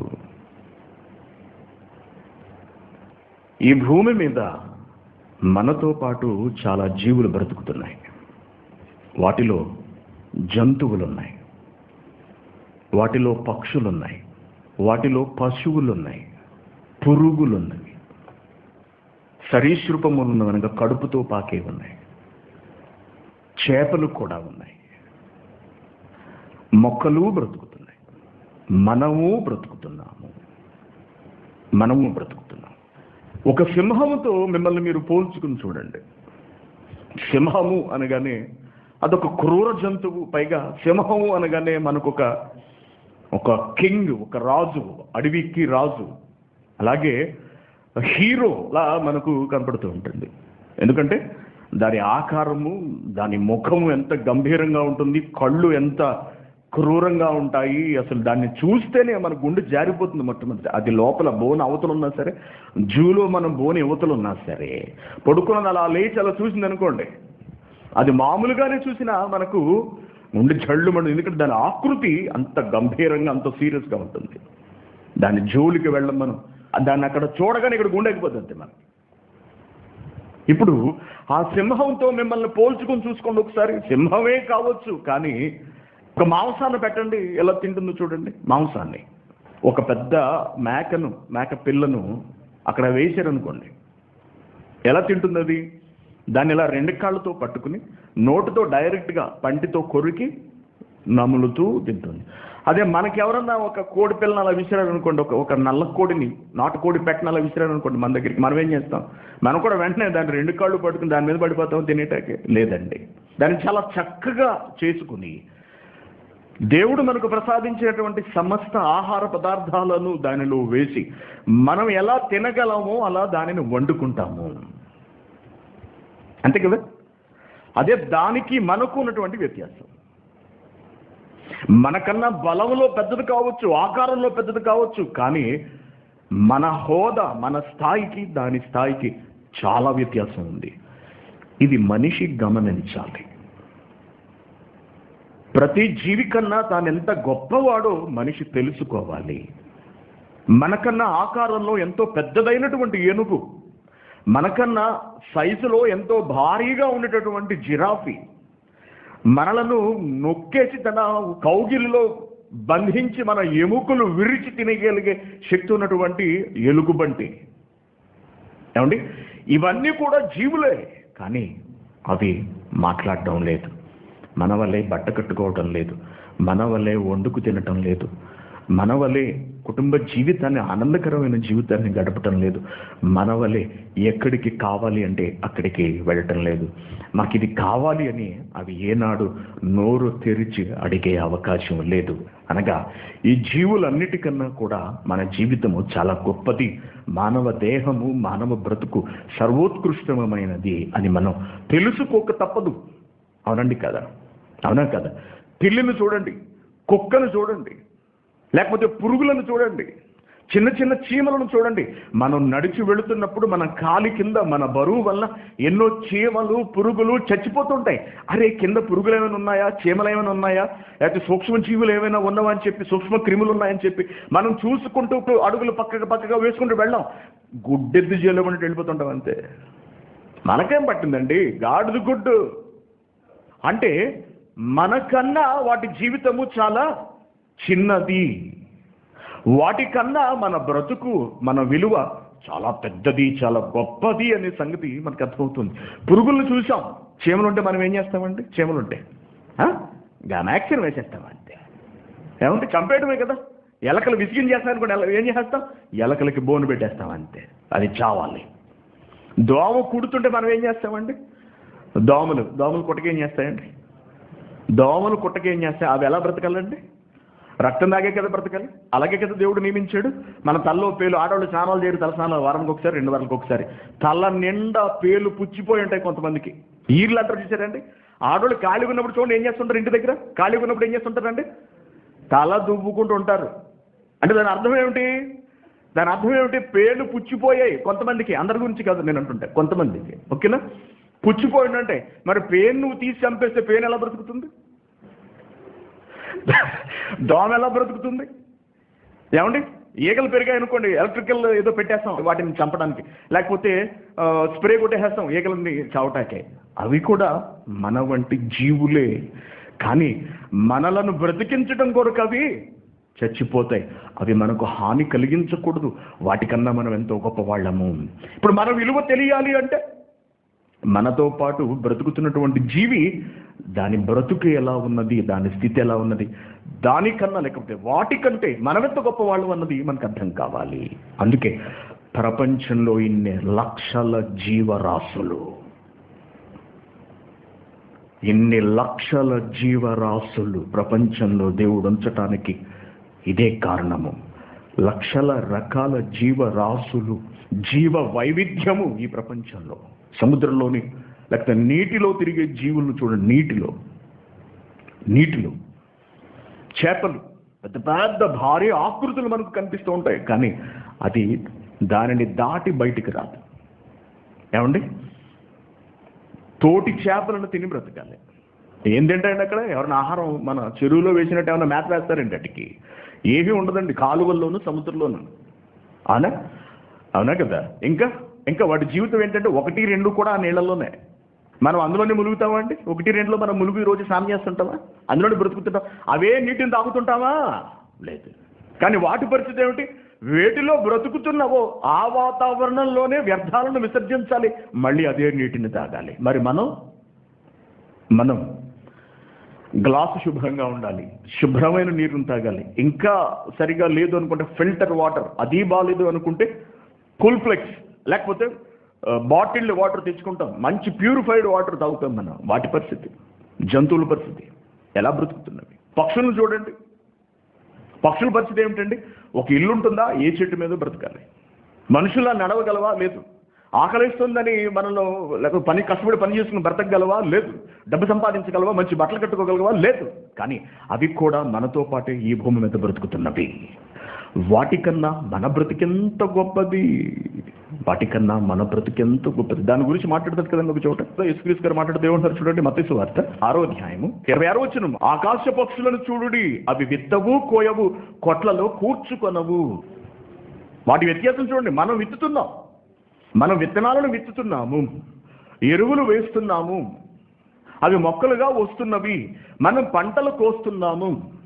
ఈ భూమి మీద మనతో పాటు చాలా జీవులు బ్రతుకుతున్నాయి. వాటిలో జంతువులున్నాయి, వాటిలో పక్షులున్నాయి, వాటిలో పశువులున్నాయి, పురుగులున్నవి, సరీసృపములు అనగా కడుపుతో పాకే ఉన్నాయి, చేపలు కూడా ఉన్నాయి, మొక్కలు బ్రతుకుతున్నాయి, మనము బ్రతుకుతున్నాము మనము బ్రతుకుతున్నాము ఒక సింహముతో మిమ్మల్ని మీరు పోల్చుకుని చూడండి. సింహము అనగానే అదొక క్రూర జంతువు. పైగా సింహము అనగానే మనకొక ఒక కింగ్, ఒక రాజు, అడవికి రాజు, అలాగే హీరోలా మనకు కనపడుతూ ఉంటుంది. ఎందుకంటే దాని ఆకారము, దాని ముఖము ఎంత గంభీరంగా ఉంటుంది, కళ్ళు ఎంత క్రూరంగా ఉంటాయి. అసలు దాన్ని చూస్తేనే మన గుండె జారిపోతుంది మొట్టమొదటి. అది లోపల బోన్ అవతలు ఉన్నా సరే, జూలో మనం బోన్ యువతలు ఉన్నా సరే, పడుకున్నది అలా లేచి అలా చూసింది అనుకోండి, అది మామూలుగానే చూసినా మనకు గుండె జళ్ళు మండు. ఎందుకంటే దాని ఆకృతి అంత గంభీరంగా, అంత సీరియస్గా ఉంటుంది. దాని జోలికి వెళ్ళం మనం, దాన్ని అక్కడ చూడగానే ఇక్కడ గుండెకిపోతుంది మనం. ఇప్పుడు ఆ సింహంతో మిమ్మల్ని పోల్చుకొని చూసుకోండి ఒకసారి. సింహమే కావచ్చు, కానీ ఒక మాంసాన్ని పెట్టండి, ఎలా తింటుందో చూడండి. మాంసాన్ని, ఒక పెద్ద మేకను, మేక పిల్లను అక్కడ వేసారనుకోండి, ఎలా తింటుంది అది? దాన్ని ఇలా రెండు కాళ్ళతో పట్టుకుని నోటుతో డైరెక్ట్గా పంటితో కొరికి నములుతూ తింటుంది. అదే మనకి ఎవరన్నా ఒక కోడి పిల్లని అలా విసిరారనుకోండి, ఒక ఒక నల్ల కోడిని, నాటుకోడి పెట్టిన అలా విసిరారనుకోండి మన దగ్గరికి, మనం ఏం చేస్తాం? మనం కూడా వెంటనే దాన్ని రెండు కాళ్ళు పట్టుకుని దాని మీద పడిపోతాం తినేటాకే? లేదండి. దాన్ని చాలా చక్కగా చేసుకుని దేవుడు మనకు ప్రసాదించినటువంటి సమస్త ఆహార పదార్థాలను దానిలో వేసి మనం ఎలా తినగలమో అలా దానిని వండుకుంటాము. అంతే కదా? అదే దానికి మనకు ఉన్నటువంటి వ్యత్యాసం. మనకన్నా బలంలో పెద్దది కావచ్చు, ఆకారంలో పెద్దది కావచ్చు, కానీ మన హోదా, మన స్థాయికి దాని స్థాయికి చాలా వ్యత్యాసం ఉంది. ఇది మనిషి గమనించాలి. ప్రతి జీవి కన్నా తాను ఎంత గొప్పవాడో మనిషి తెలుసుకోవాలి. మనకన్నా ఆకారంలో ఎంతో పెద్దదైనటువంటి ఏనుగు, మనకన్నా సైజులో ఎంతో భారీగా ఉండేటటువంటి జిరాఫీ, మనలను నొక్కేసి తన కౌగిలిలో బంధించి మన ఎముకలు విరిచి తినగలిగే శక్తి ఉన్నటువంటి ఎలుగుబంటి, ఏమండి, ఇవన్నీ కూడా జీవులే. కానీ అవి మాట్లాడటం లేదు, మన వల్లే బట్ట కట్టుకోవటం లేదు, మన వల్లే వండుకు తినటం లేదు, మన వల్లే కుటుంబ జీవితాన్ని, ఆనందకరమైన జీవితాన్ని గడపటం లేదు, మన వల్లే ఎక్కడికి కావాలి అంటే అక్కడికి వెళ్ళటం లేదు. మాకు ఇది కావాలి అని అవి ఏనాడు నోరు తెరిచి అడిగే అవకాశం లేదు. అనగా ఈ జీవులన్నిటికన్నా కూడా మన జీవితము చాలా గొప్పది. మానవ దేహము, మానవ బ్రతుకు సర్వోత్కృష్టమైనది అని మనం తెలుసుకోక తప్పదు. అవునండి కదా? అవునా కదా? పిల్లిని చూడండి, కుక్కను చూడండి, లేకపోతే పురుగులను చూడండి, చిన్న చిన్న చీమలను చూడండి. మనం నడిచి వెళుతున్నప్పుడు మన కాలి కింద మన బరువు వల్ల ఎన్నో చీమలు, పురుగులు చచ్చిపోతుంటాయి. అరే, కింద పురుగులు ఏమైనా ఉన్నాయా, చీమలు ఏమైనా ఉన్నాయా, లేకపోతే సూక్ష్మ జీవులు ఏమైనా ఉన్నావా అని చెప్పి, సూక్ష్మ క్రిములు ఉన్నాయని చెప్పి మనం చూసుకుంటూ అడుగులు పక్కగా పక్కగా వేసుకుంటూ వెళ్ళాం. గుడ్డెద్దు చేయలేమని వెళ్ళిపోతుంటాం అంతే. మనకేం పట్టిందండి? గాడిద గుడ్డు. అంటే మనకన్నా వాటి జీవితము చాలా చిన్నది, వాటికన్నా మన బ్రతుకు, మన విలువ చాలా పెద్దది, చాలా గొప్పది అనే సంగతి మనకు అర్థమవుతుంది. పురుగులను చూసాం, చీమలుంటే మనం ఏం చేస్తామండి? చీమలుంటే గనాక్షన్ వేసేస్తాం అంతే. ఏమంటే చంపేయడమే కదా. ఎలకలు విసిగించేస్తాం అనుకోండి, ఏం చేస్తాం? ఎలకలకి బోను పెట్టేస్తాం అంతే, అది చావాలి. దోమ కుడుతుంటే మనం ఏం చేస్తామండి? దోమలు దోమలు కుట్టకేం చేస్తాయండి? దోమలు కుట్టకి ఏం చేస్తాయి? అవి ఎలా బ్రతకాలండి? రక్తం తాగే కదా బ్రతకాలి. అలాగే కదా దేవుడు నియమించాడు. మన తల్లో పేలు, ఆడవాళ్ళు స్నానాలు చేయరు, తల స్నానాలు వారానికి ఒకసారి, రెండు వారాలకు ఒకసారి. తల నిండా పేలు పుచ్చిపోయి ఉంటాయి కొంతమందికి. ఈర్లు అంటారు చూసారండి. ఆడవాళ్ళు ఖాళీగా ఉన్నప్పుడు చూడండి ఏం చేస్తుంటారు, ఇంటి దగ్గర ఖాళీగా ఉన్నప్పుడు ఏం చేస్తుంటారండి? తల దువ్వుకుంటూ ఉంటారు. అంటే దాని అర్థం ఏమిటి? దాని అర్థం ఏమిటి? పేలు పుచ్చిపోయాయి కొంతమందికి, అందరి గురించి కాదు నేను అంటుంటే, కొంతమందికి. ఓకేనా? పుచ్చిపోయిందంటే మరి పేను నువ్వు తీసి చంపేస్తే పేను ఎలా బ్రతుకుతుంది? దోమ ఎలా బ్రతుకుతుంది? ఏమండి? ఈగలు పెరిగాయి అనుకోండి, ఎలక్ట్రికల్ ఏదో పెట్టేస్తాం వాటిని చంపడానికి, లేకపోతే స్ప్రే కొట్టేస్తాం ఈగలని చావటాకే. అవి కూడా మన వంటి జీవులే, కానీ మనలను బ్రతికించడం కొరకు అవి చచ్చిపోతాయి. అవి మనకు హాని కలిగించకూడదు. వాటికన్నా మనం ఎంతో గొప్ప వాళ్ళము. ఇప్పుడు మన విలువ తెలియాలి అంటే మనతో పాటు బ్రతుకుతున్నటువంటి జీవి, దాని బ్రతుకు ఎలా ఉన్నది, దాని స్థితి ఎలా ఉన్నది, దానికన్నా లేకపోతే వాటికంటే మనమెంత గొప్ప వాళ్ళు అన్నది మనకు అర్థం కావాలి. అందుకే ప్రపంచంలో ఇన్ని లక్షల జీవరాశులు, ఇన్ని లక్షల జీవరాశులు ప్రపంచంలో దేవుడు ఉంచటానికి ఇదే కారణము. లక్షల రకాల జీవరాశులు, జీవ వైవిధ్యము ఈ ప్రపంచంలో. సముద్రంలోని లేకపోతే నీటిలో తిరిగే జీవులను చూడండి. నీటిలో నీటిలో చేపలు, పెద్ద పెద్ద భారీ ఆకృతులు మనకు కనిపిస్తూ ఉంటాయి, కానీ అది దానిని దాటి బయటికి రాదు. ఏమండి? తోటి చేపలను తిని బ్రతకాలి. ఏం తింటాయండి అక్కడ? ఎవరైనా ఆహారం మన చెరువులో వేసినట్టు ఏమైనా మేత వేస్తారండి వాటికి? ఏమీ ఉండదండి, కాలువల్లోనూ సముద్రంలోనూ. అవునా? అవునా కదా? ఇంకా ఇంకా వాటి జీవితం ఏంటంటే ఒకటి రెండు కూడా ఆ నీళ్ళల్లోనే. మనం అందులోనే ములుగుతామా అండి? ఒకటి రెండులో మనం ములుగు ఈ రోజు సాయం చేస్తుంటామా? అందులోనే బ్రతుకుతుంటాం. అవే నీటిని తాగుతుంటామా? లేదు. కానీ వాటి పరిస్థితి ఏమిటి? వేటిలో బ్రతుకుతున్నావో ఆ వాతావరణంలోనే వ్యర్థాలను విసర్జించాలి, మళ్ళీ అదే నీటిని తాగాలి. మరి మనం మనం గ్లాసు శుభ్రంగా ఉండాలి, శుభ్రమైన నీరుని తాగాలి. ఇంకా సరిగా లేదు అనుకుంటే ఫిల్టర్ వాటర్, అది బాగాలేదు అనుకుంటే కూల్ ఫ్లెక్స్ లేకపోతే బాటిల్డ్ వాటర్ తెచ్చుకుంటాం, మంచి ప్యూరిఫైడ్ వాటర్ తాగుతాం మనం. వాటి పరిస్థితి, జంతువుల పరిస్థితి ఎలా బ్రతుకుతున్నవి? పక్షులను చూడండి. పక్షుల పరిస్థితి ఏమిటండి? ఒక ఇల్లు ఉంటుందా? ఏ చెట్టు మీద బ్రతకాలి. మనుషులా నడవగలవా? లేదు. ఆకలిస్తుందని మనలో లేకపోతే పని కష్టపడి పని చేసుకుని బ్రతకగలవా? లేదు. డబ్బు సంపాదించగలవా? మంచి బట్టలు కట్టుకోగలవా? లేదు. కానీ అవి కూడా మనతో పాటే ఈ భూమి మీద బ్రతుకుతున్నవి. వాటికన్నా మన బ్రతికెంత గొప్పది, వాటికన్నా మన బ్రతికెంత గొప్పది. దాని గురించి మాట్లాడతారు కదండి ఒక చోట. యేసుక్రీస్తు గారు మాట్లాడితే ఏమంటారు చూడండి, మత్తయి సువార్త ఆరో అధ్యాయము ఇరవై ఆరో వచనం. ఆకాశ పక్షులను చూడుడి, అవి విత్తవు కోయవు, కొట్లలో కూర్చుకొనవు. వాటి వ్యత్యాసం చూడండి. మనం విత్తుతున్నాం, మనం విత్తనాలను విత్తుతున్నాము, ఎరువులు వేస్తున్నాము, అవి మొక్కలుగా వస్తున్నవి. మనం పంటలు కోస్తున్నాము,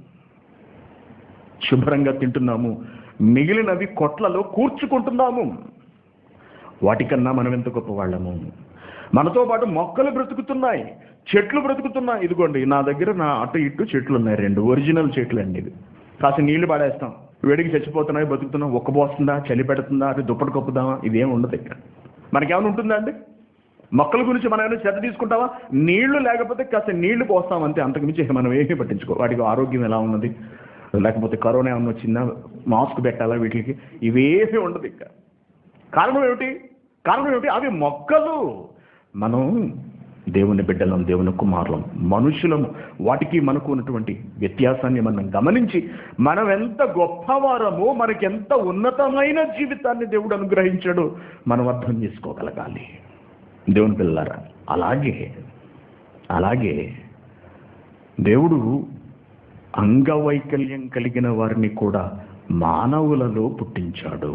శుభ్రంగా తింటున్నాము, మిగిలినవి కొట్లలో కూర్చుకుంటున్నాము. వాటికన్నా మనం ఎంత గొప్పవాళ్ళము. మనతో పాటు మొక్కలు బ్రతుకుతున్నాయి, చెట్లు బ్రతుకుతున్నాయి. ఇదిగోండి నా దగ్గర నా అటు ఇటు చెట్లు ఉన్నాయి, రెండు ఒరిజినల్ చెట్లు అండి. ఇవి కాస్త నీళ్లు పడేస్తాం, వేడికి చచ్చిపోతున్నాయి, బతుకుతున్నాం. ఒక్క పోస్తుందా, చలి పెడుతుందా, అది దుప్పటి కప్పుదామా, ఇదేం ఉండదు ఇక్కడ. మనకేమైనా ఉంటుందా అండి? మొక్కల గురించి మనం ఏమైనా శ్రద్ధ తీసుకుంటావా? నీళ్లు లేకపోతే కాస్త నీళ్లు పోస్తాం అంతే, అంతకుమించి మనం ఏమీ పట్టించుకో. వాటికి ఆరోగ్యం ఎలా ఉన్నది, లేకపోతే కరోనా ఏమన్నా వచ్చిందా, మాస్క్ పెట్టాలా, వీటికి ఇవేమీ ఉండదు ఇక్కడ. కారణం ఏమిటి? కారణం ఏమిటి? అవి మొక్కలు. మనం దేవుని బిడ్డలం, దేవుని కుమారులం, మనుషులము. వాటికి మనకు ఉన్నటువంటి వ్యత్యాసాన్ని మనం గమనించి మనం ఎంత గొప్పవారమో, మనకెంత ఉన్నతమైన జీవితాన్ని దేవుడు అనుగ్రహించాడో మనం అర్థం చేసుకోగలగాలి దేవుని పిల్లలారా. అలాగే అలాగే దేవుడు అంగవైకల్యం కలిగిన వారిని కూడా మానవులలో పుట్టించాడు.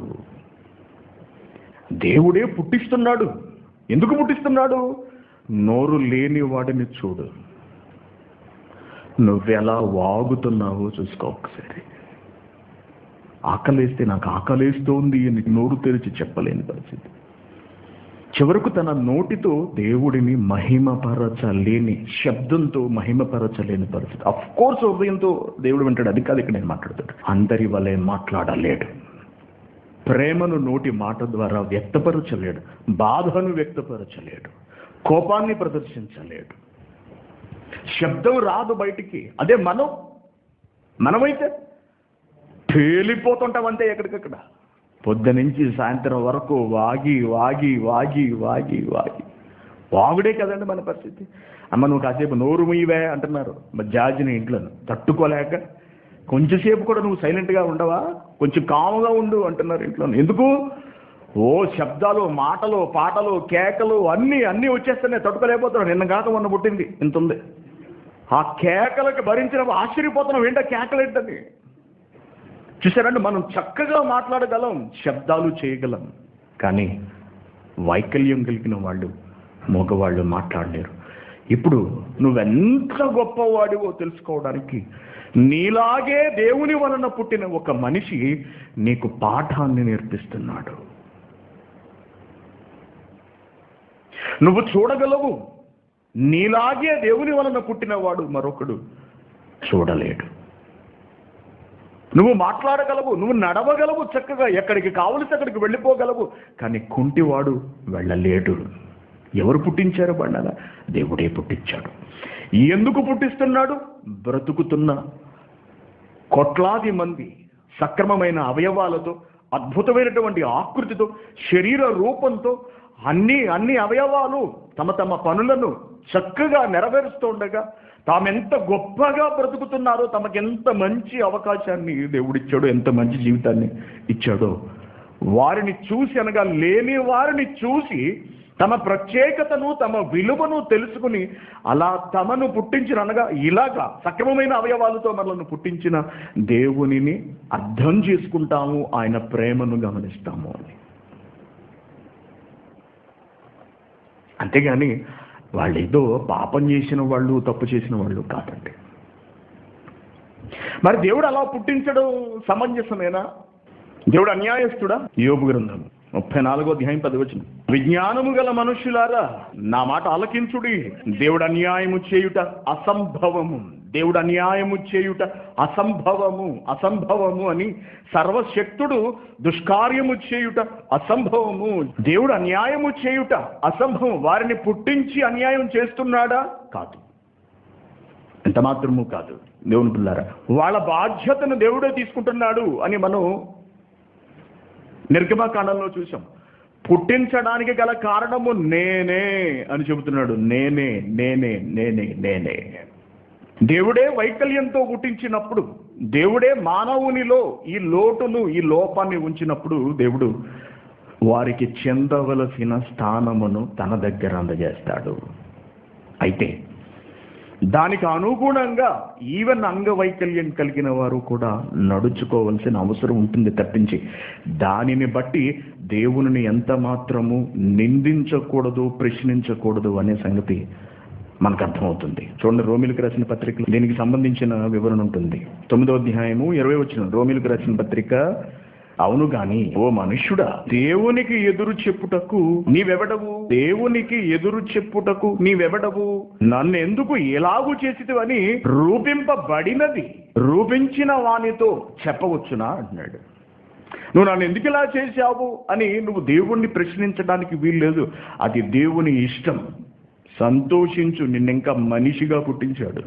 దేవుడే పుట్టిస్తున్నాడు. ఎందుకు పుట్టిస్తున్నాడు? నోరు లేని వాడిని చూడు, నువ్వెలా వాగుతున్నావో చూసుకో ఒకసారి. ఆకలేస్తే నాకు ఆకలేస్తోంది అని నోరు తెరిచి చెప్పలేని పరిస్థితి. చివరకు తన నోటితో దేవుడిని మహిమపరచలేని, శబ్దంతో మహిమపరచలేని పరిస్థితి. అఫ్ కోర్స్ హృదయంతో దేవుడు వింటాడు, అది కాదు ఇక్కడ నేను మాట్లాడుతాడు. అందరి వలె మాట్లాడలేడు, ప్రేమను నోటి మాట ద్వారా వ్యక్తపరచలేడు, బాధను వ్యక్తపరచలేడు, కోపాన్ని ప్రదర్శించలేడు. శబ్దం రాదు బయటికి. అదే మనం మనమైతే పేలిపోతుంటాం అంతే ఎక్కడికక్కడ. పొద్దు నుంచి సాయంత్రం వరకు వాగి వాగి వాగి వాగి వాగి వాగుడే కదండి మన పరిస్థితి. అమ్మ నువ్వు కాసేపు నోరు ముయ్యవే అంటున్నారు జాజిని ఇంట్లో తట్టుకోలేక. కొంచెంసేపు కూడా నువ్వు సైలెంట్గా ఉండవా, కొంచెం కాముగా ఉండు అంటున్నారు ఇంట్లో. ఎందుకు? ఓ శబ్దాలు, మాటలు, పాటలు, కేకలు అన్నీ అన్నీ వచ్చేస్తున్నాయి, తట్టుకోలేకపోతున్నాడు. నిన్న కాక మొన్న పుట్టింది ఇంత ఉంది. ఆ కేకలకు భరించినప్పుడు ఆశ్చర్యపోతున్నాం, ఏంటో కేకలు ఏంటని. చూసారండి, మనం చక్కగా మాట్లాడగలం, శబ్దాలు చేయగలం, కానీ వైకల్యం కలిగిన వాళ్ళు మగవాళ్ళు మాట్లాడలేరు. ఇప్పుడు నువ్వెంత గొప్పవాడివో తెలుసుకోవడానికి నీలాగే దేవుని వలన పుట్టిన ఒక మనిషి నీకు పాఠాన్ని నేర్పిస్తున్నాడు. నువ్వు చూడగలవు, నీలాగే దేవుని వలన పుట్టినవాడు మరొకడు చూడలేడు. నువ్వు మాట్లాడగలవు, నువ్వు నడవగలవు, చక్కగా ఎక్కడికి కావలసి అక్కడికి వెళ్ళిపోగలవు, కానీ కుంటివాడు వెళ్ళలేడు. ఎవరు పుట్టించారు బండాల? దేవుడే పుట్టించాడు. ఎందుకు పుట్టిస్తున్నాడు? బ్రతుకుతున్న కోట్లాది మంది సక్రమమైన అవయవాలతో, అద్భుతమైనటువంటి ఆకృతితో, శరీర రూపంతో, అన్ని అన్ని అవయవాలు తమ తమ పనులను చక్కగా నెరవేరుస్తూ ఉండగా తామెంత గొప్పగా బ్రతుకుతున్నారో, తమకెంత మంచి అవకాశాన్ని దేవుడిచ్చాడో, ఎంత మంచి జీవితాన్ని ఇచ్చాడో వారిని చూసి, అనగా లేని వారిని చూసి తమ ప్రత్యేకతను, తమ విలువను తెలుసుకుని అలా తమను పుట్టించిన, అనగా ఇలాగా సక్రమమైన అవయవాలతో మనల్ని పుట్టించిన దేవునిని అర్థం చేసుకుంటాము, ఆయన ప్రేమను గమనిస్తాము అని. అంతేగాని వాళ్ళు ఏదో పాపం చేసిన వాళ్ళు, తప్పు చేసిన వాళ్ళు కాదండి. మరి దేవుడు అలా పుట్టించడం సమంజసమేనా? దేవుడు అన్యాయస్తుడా? యోబు గ్రంథం ముప్పై నాలుగో అధ్యాయం పదవచనం, విజ్ఞానము గల మనుష్యులారా నా మాట ఆలకించుడి, దేవుడు అన్యాయము చేయుట అసంభవము, దేవుడు అన్యాయము చేయుట అసంభవము, అసంభవము అని సర్వశక్తుడు దుష్కార్యము చేయుట అసంభవము. దేవుడు అన్యాయము చేయుట అసంభవం. వారిని పుట్టించి అన్యాయం చేస్తున్నాడా? కాదు, ఎంత మాత్రము కాదు. దేవుని పిల్లారా, వాళ్ళ బాధ్యతను దేవుడే తీసుకుంటున్నాడు అని మనం నిర్గమకాండంలో చూసాం. పుట్టించడానికి గల కారణము నేనే అని చెబుతున్నాడు. నేనే నేనే నేనే నేనే దేవుడే వైకల్యంతో పుట్టించినప్పుడు, దేవుడే మానవునిలో ఈ లోటును, ఈ లోపాన్ని ఉంచినప్పుడు దేవుడు వారికి చెందవలసిన స్థానమును తన దగ్గర అందజేస్తాడు. అయితే దానికి అనుగుణంగా ఈవెన్ అంగవైకల్యం కలిగిన వారు కూడా నడుచుకోవాల్సిన అవసరం ఉంటుంది తప్పించి దానిని బట్టి దేవుని ఎంత మాత్రము నిందించకూడదు, ప్రశ్నించకూడదు అనే సంగతి మనకు అర్థమవుతుంది. చూడండి, రోమిలకు రాసిన పత్రిక దీనికి సంబంధించిన వివరణ ఉంటుంది. తొమ్మిదో అధ్యాయము ఇరవై వచ్చిన రోమిలకు రాసిన పత్రిక, అవును గాని ఓ మనుష్యుడా, దేవునికి ఎదురు చెప్పుటకు నీవెవడవు? దేవునికి ఎదురు చెప్పుటకు నీవెవడవు? నన్ను ఎందుకు ఎలాగూ చేసితివని రూపింపబడినది రూపించిన వానితో చెప్పవచ్చునా అంటున్నాడు. నువ్వు నన్ను ఎందుకు ఇలా చేశావు అని నువ్వు దేవుణ్ణి ప్రశ్నించడానికి వీల్లేదు. అది దేవుని ఇష్టం. సంతోషించు, నిన్నింకా మనిషిగా పుట్టించాడు,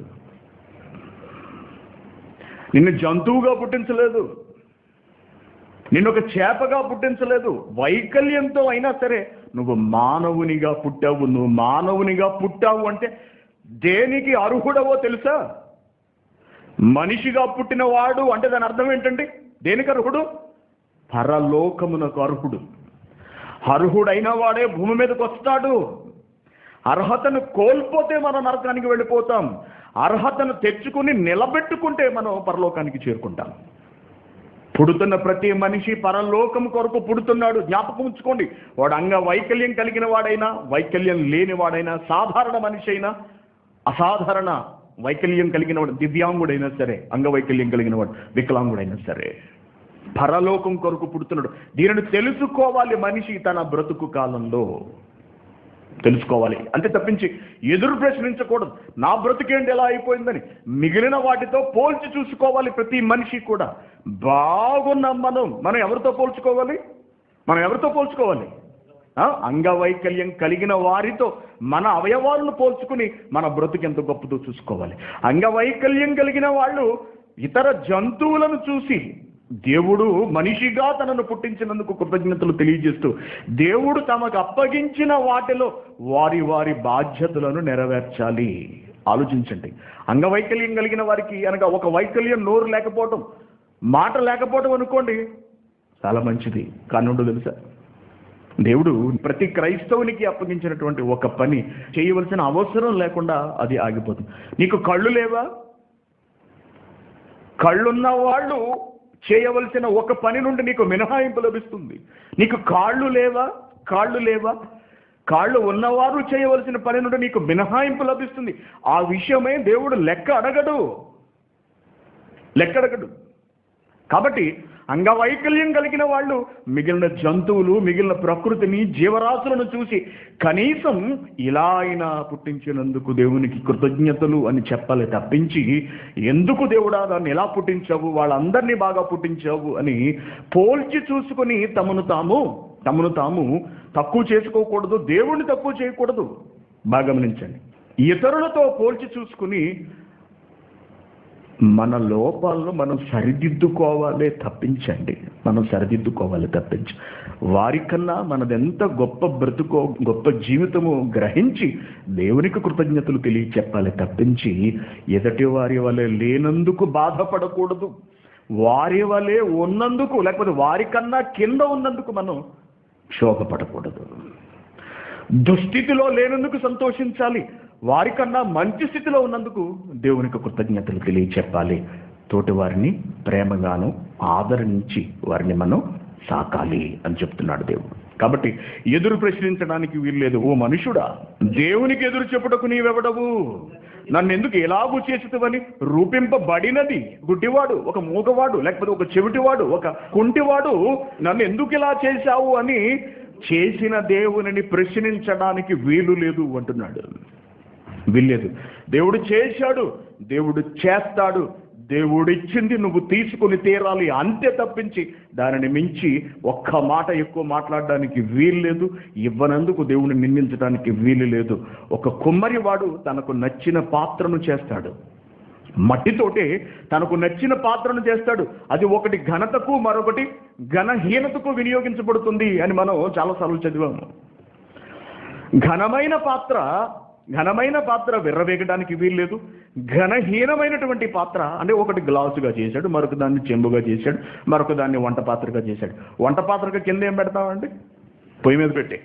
నిన్ను జంతువుగా పుట్టించలేదు, నిన్ను ఒక చేపగా పుట్టించలేదు. వైకల్యంతో అయినా సరే నువ్వు మానవునిగా పుట్టావు. నువ్వు మానవునిగా పుట్టావు అంటే దేనికి అర్హుడవో తెలుసా? మనిషిగా పుట్టినవాడు అంటే దాని అర్థం ఏంటండి? దేనికి అర్హుడు? పరలోకమునకు అర్హుడు. అర్హుడైన వాడే భూమి మీదకి వస్తాడు. అర్హతను కోల్పోతే మనం నరకానికి వెళ్ళిపోతాం. అర్హతను తెచ్చుకుని నిలబెట్టుకుంటే మనం పరలోకానికి చేరుకుంటాం. పుడుతున్న ప్రతి మనిషి పరలోకం కొరకు పుడుతున్నాడు. జ్ఞాపకం ఉంచుకోండి. వాడు అంగ వైకల్యం కలిగిన వాడైనా, వైకల్యం లేని వాడైనా, సాధారణ మనిషి అయినా, అసాధారణ వైకల్యం కలిగిన వాడు, దివ్యాంగుడైనా సరే, అంగవైకల్యం కలిగిన వాడు, వికలాంగుడైనా సరే, పరలోకం కొరకు పుడుతున్నాడు. దీనిని తెలుసుకోవాలి మనిషి తన బ్రతుకు కాలంలో. తెలుసుకోవాలి అంతే తప్పించి ఎదురు ప్రశ్నించకూడదు. నా బ్రతుకేంటి ఎలా అయిపోయిందని మిగిలిన వాటితో పోల్చి చూసుకోవాలి. ప్రతి మనిషి కూడా బాగున్న మనం మనం ఎవరితో పోల్చుకోవాలి? మనం ఎవరితో పోల్చుకోవాలి? అంగవైకల్యం కలిగిన వారితో మన అవయవాలను పోల్చుకుని మన బ్రతుకు ఎంత గొప్పదో చూసుకోవాలి. అంగవైకల్యం కలిగిన వాళ్ళు ఇతర జంతువులను చూసి దేవుడు మనిషిగా తనను పుట్టించినందుకు కృతజ్ఞతలు తెలియజేస్తూ దేవుడు తమకు అప్పగించిన వాటిలో వారి వారి బాధ్యతలను నెరవేర్చాలి. ఆలోచించండి, అంగవైకల్యం కలిగిన వారికి అనగా ఒక వైకల్యం నోరు లేకపోవటం, మాట లేకపోవటం అనుకోండి, చాలా మంచిది. కానుండు తెలుసా, దేవుడు ప్రతి క్రైస్తవునికి అప్పగించినటువంటి ఒక పని చేయవలసిన అవసరం లేకుండా అది ఆగిపోతుంది. నీకు కళ్ళు లేవా? కళ్ళున్న వాళ్ళు చేయవలసిన ఒక పని నుండి నీకు మినహాయింపు లభిస్తుంది. నీకు కాళ్ళు లేవా? కాళ్ళు లేవా? కాళ్ళు ఉన్నవారు చేయవలసిన పని నుండి నీకు మినహాయింపు లభిస్తుంది. ఆ విషయమే దేవుడు లెక్క అడగడు, లెక్క అడగడు. కాబట్టి అంగవైకల్యం కలిగిన వాళ్ళు మిగిలిన జంతువులు, మిగిలిన ప్రకృతిని, జీవరాశులను చూసి కనీసం ఇలా అయినా పుట్టించినందుకు దేవునికి కృతజ్ఞతలు అని చెప్పాలి తప్పించి, ఎందుకు దేవుడా దాన్ని ఎలా పుట్టించావు, వాళ్ళందరినీ బాగా పుట్టించావు అని పోల్చి చూసుకొని తమను తాము తమను తాము తక్కువ చేసుకోకూడదు, దేవుణ్ణి తక్కువ చేయకూడదు. బాగా గమనించండి, ఇతరులతో పోల్చి చూసుకుని మన లోపాలను మనం సరిదిద్దుకోవాలి తప్పించండి మనం సరిదిద్దుకోవాలి తప్పించి వారికన్నా మనదెంత గొప్ప బ్రతుకో, గొప్ప జీవితము గ్రహించి దేవునికి కృతజ్ఞతలు తెలియచెప్పాలి తప్పించి ఎదటి వారి వలె లేనందుకు బాధపడకూడదు. వారి వలె ఉన్నందుకు, లేకపోతే వారికన్నా కింద ఉన్నందుకు మనం శోకపడకూడదు. దుస్థితిలో లేనందుకు సంతోషించాలి, వారికన్నా మంచి స్థితిలో ఉన్నందుకు దేవునికి కృతజ్ఞతలు తెలియచెప్పాలి. తోటి వారిని ప్రేమగాను ఆదరించి వారిని మనం సాకాలి అని చెప్తున్నాడు దేవుడు. కాబట్టి ఎదురు ప్రశ్నించడానికి వీల్లేదు. ఓ మనుషుడా, దేవునికి ఎదురు చెప్పుటకు నీవెవడవు? నన్ను ఎందుకు ఎలాగూ చేసేవని రూపింపబడినది గుడ్డివాడు, ఒక మూగవాడు, లేకపోతే ఒక చెవిటివాడు, ఒక కుంటివాడు నన్ను ఎందుకు ఇలా చేశావు అని చేసిన దేవునిని ప్రశ్నించడానికి వీలు లేదు అంటున్నాడు. వీల్లేదు. దేవుడు చేశాడు, దేవుడు చేస్తాడు, దేవుడిచ్చింది నువ్వు తీసుకుని తీరాలి అంతే తప్పించి దానిని మించి ఒక్క మాట ఎక్కువ మాట్లాడడానికి వీలు లేదు. ఇవ్వనందుకు దేవుని నిందించడానికి వీలు లేదు. ఒక కుమ్మరి వాడు తనకు నచ్చిన పాత్రను చేస్తాడు, మట్టితోటే తనకు నచ్చిన పాత్రను చేస్తాడు. అది ఒకటి ఘనతకు, మరొకటి ఘనహీనతకు వినియోగించబడుతుంది అని మనం చాలాసార్లు చదివాము. ఘనమైన పాత్ర ఘనమైన పాత్ర విర్రవేగడానికి వీల్లేదు. ఘనహీనమైనటువంటి పాత్ర అంటే ఒకటి గ్లాసుగా చేశాడు, మరొక దాన్ని చెంబుగా చేశాడు, మరొక దాన్ని వంట పాత్రగా చేశాడు. వంట పాత్రగా కింద ఏం పెడతామండి? పొయ్యి మీద పెట్టి.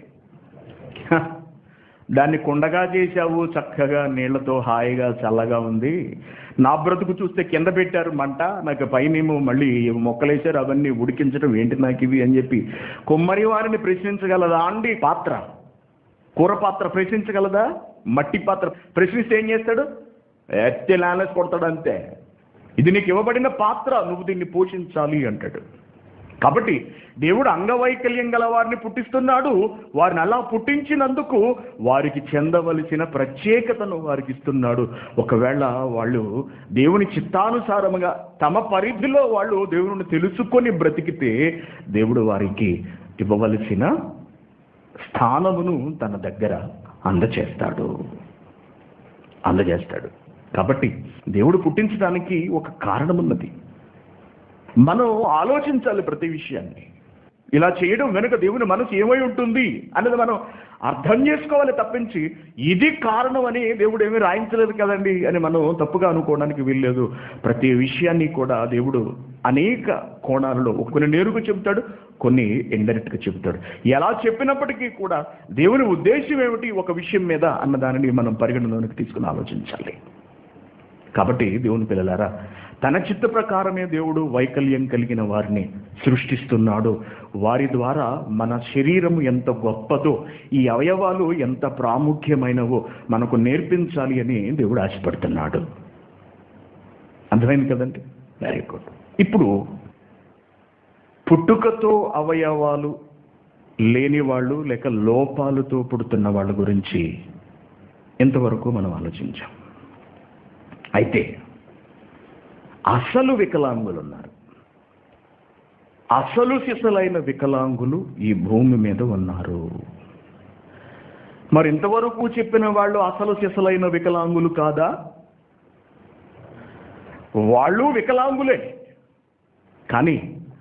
దాన్ని కుండగా చేశావు, చక్కగా నీళ్లతో హాయిగా చల్లగా ఉంది. నా బ్రతుకు చూస్తే కింద పెట్టారు మంట, నాకు పైనేమో మళ్ళీ మొక్కలేశారు, అవన్నీ ఉడికించడం ఏంటి నాకు ఇవి అని చెప్పి కుమ్మరి వారిని ప్రశ్నించగలదా అండి? పాత్ర, కూర పాత్ర ప్రశ్నించగలదా? మట్టి పాత్ర ప్రశ్నిస్తే ఏం చేస్తాడు? ఎత్తి లానెస్ కొడతాడు అంతే. ఇది నీకు ఇవ్వబడిన పాత్ర, నువ్వు దీన్ని పోషించాలి అంటాడు. కాబట్టి దేవుడు అంగవైకల్యం గల వారిని పుట్టిస్తున్నాడు. వారిని అలా పుట్టించినందుకు వారికి చెందవలసిన ప్రత్యేకతను వారికి ఇస్తున్నాడు. ఒకవేళ వాళ్ళు దేవుని చిత్తానుసారముగా తమ పరిధిలో వాళ్ళు దేవుని తెలుసుకొని బ్రతికితే దేవుడు వారికి ఇవ్వవలసిన స్థానమును తన దగ్గర అందచేస్తాడు అందజేస్తాడు కాబట్టి దేవుడు పుట్టించడానికి ఒక కారణం ఉన్నది. మనం ఆలోచించాలి ప్రతి విషయాన్ని. ఇలా చేయడం వెనుక దేవుని మనసు ఏమై ఉంటుంది అన్నది మనం అర్థం చేసుకోవాలి తప్పించి ఇది కారణం అని దేవుడు ఏమీ రాయించలేదు కదండి అని మనం తప్పుగా అనుకోవడానికి వీల్లేదు. ప్రతి విషయాన్ని కూడా దేవుడు అనేక కోణాలలో కొన్ని నేరుగా చెబుతాడు, కొన్ని ఇండైరెక్ట్గా చెబుతాడు. ఎలా చెప్పినప్పటికీ కూడా దేవుని ఉద్దేశం ఏమిటి ఒక విషయం మీద అన్న దానిని మనం పరిగణలోనికి తీసుకుని ఆలోచించాలి. కాబట్టి దేవుని పిల్లలారా, తన చిత్త ప్రకారమే దేవుడు వైకల్యం కలిగిన వారిని సృష్టిస్తున్నాడు. వారి ద్వారా మన శరీరం ఎంత గొప్పదో, ఈ అవయవాలు ఎంత ప్రాముఖ్యమైనవో మనకు నేర్పించాలి అని దేవుడు ఆశపడుతున్నాడు. అర్థమైంది కదండి? Very good. ఇప్పుడు పుట్టుకతో అవయవాలు లేని వాళ్ళు లేక లోపాలతో పుడుతున్న వాళ్ళ గురించి ఎంతవరకు మనం ఆలోచించాం. అయితే అసలు వికలాంగులు ఉన్నారు. అసలు సిసలైన వికలాంగులు ఈ భూమి మీద ఉన్నారు. మరి ఇంతవరకు చెప్పిన వాళ్ళు అసలు సిసలైన వికలాంగులు కాదా? వాళ్ళు వికలాంగులే, కానీ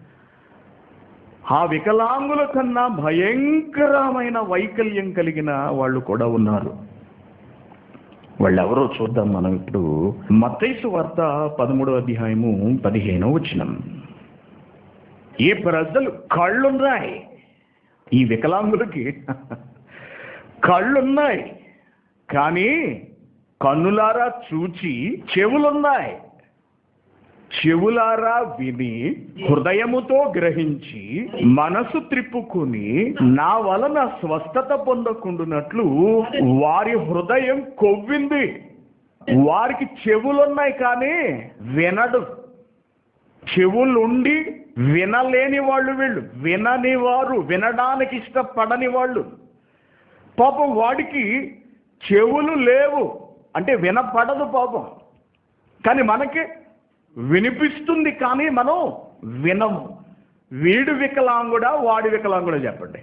ఆ వికలాంగుల కన్నా భయంకరమైన వైకల్యం కలిగిన వాళ్ళు కూడా ఉన్నారు. వాళ్ళు ఎవరో చూద్దాం మనం ఇప్పుడు. మత్తయి సువార్త పదమూడవ అధ్యాయము పదిహేనవ వచనం. ఈ ప్రజలు కళ్ళున్నాయి, ఈ వికలాంగులకి కళ్ళున్నాయి కానీ కన్నులారా చూచి, చెవులున్నాయి చెవులారా విని, హృదయముతో గ్రహించి, మనసు త్రిప్పుకుని నా వలన స్వస్థత పొందకుండునట్లు వారి హృదయం కొవ్వింది. వారికి చెవులున్నాయి కానీ వినడు. చెవులుండి వినలేని వాళ్ళు వీళ్ళు, వినని వారు, వినడానికి ఇష్టపడని వాళ్ళు. పాపం వాడికి చెవులు లేవు అంటే వినపడదు పాపం, కానీ మనకి వినిపిస్తుంది కానీ మనం వినము. వీడు వికలాంగుడా వాడి వికలాంగుడా చెప్పండి?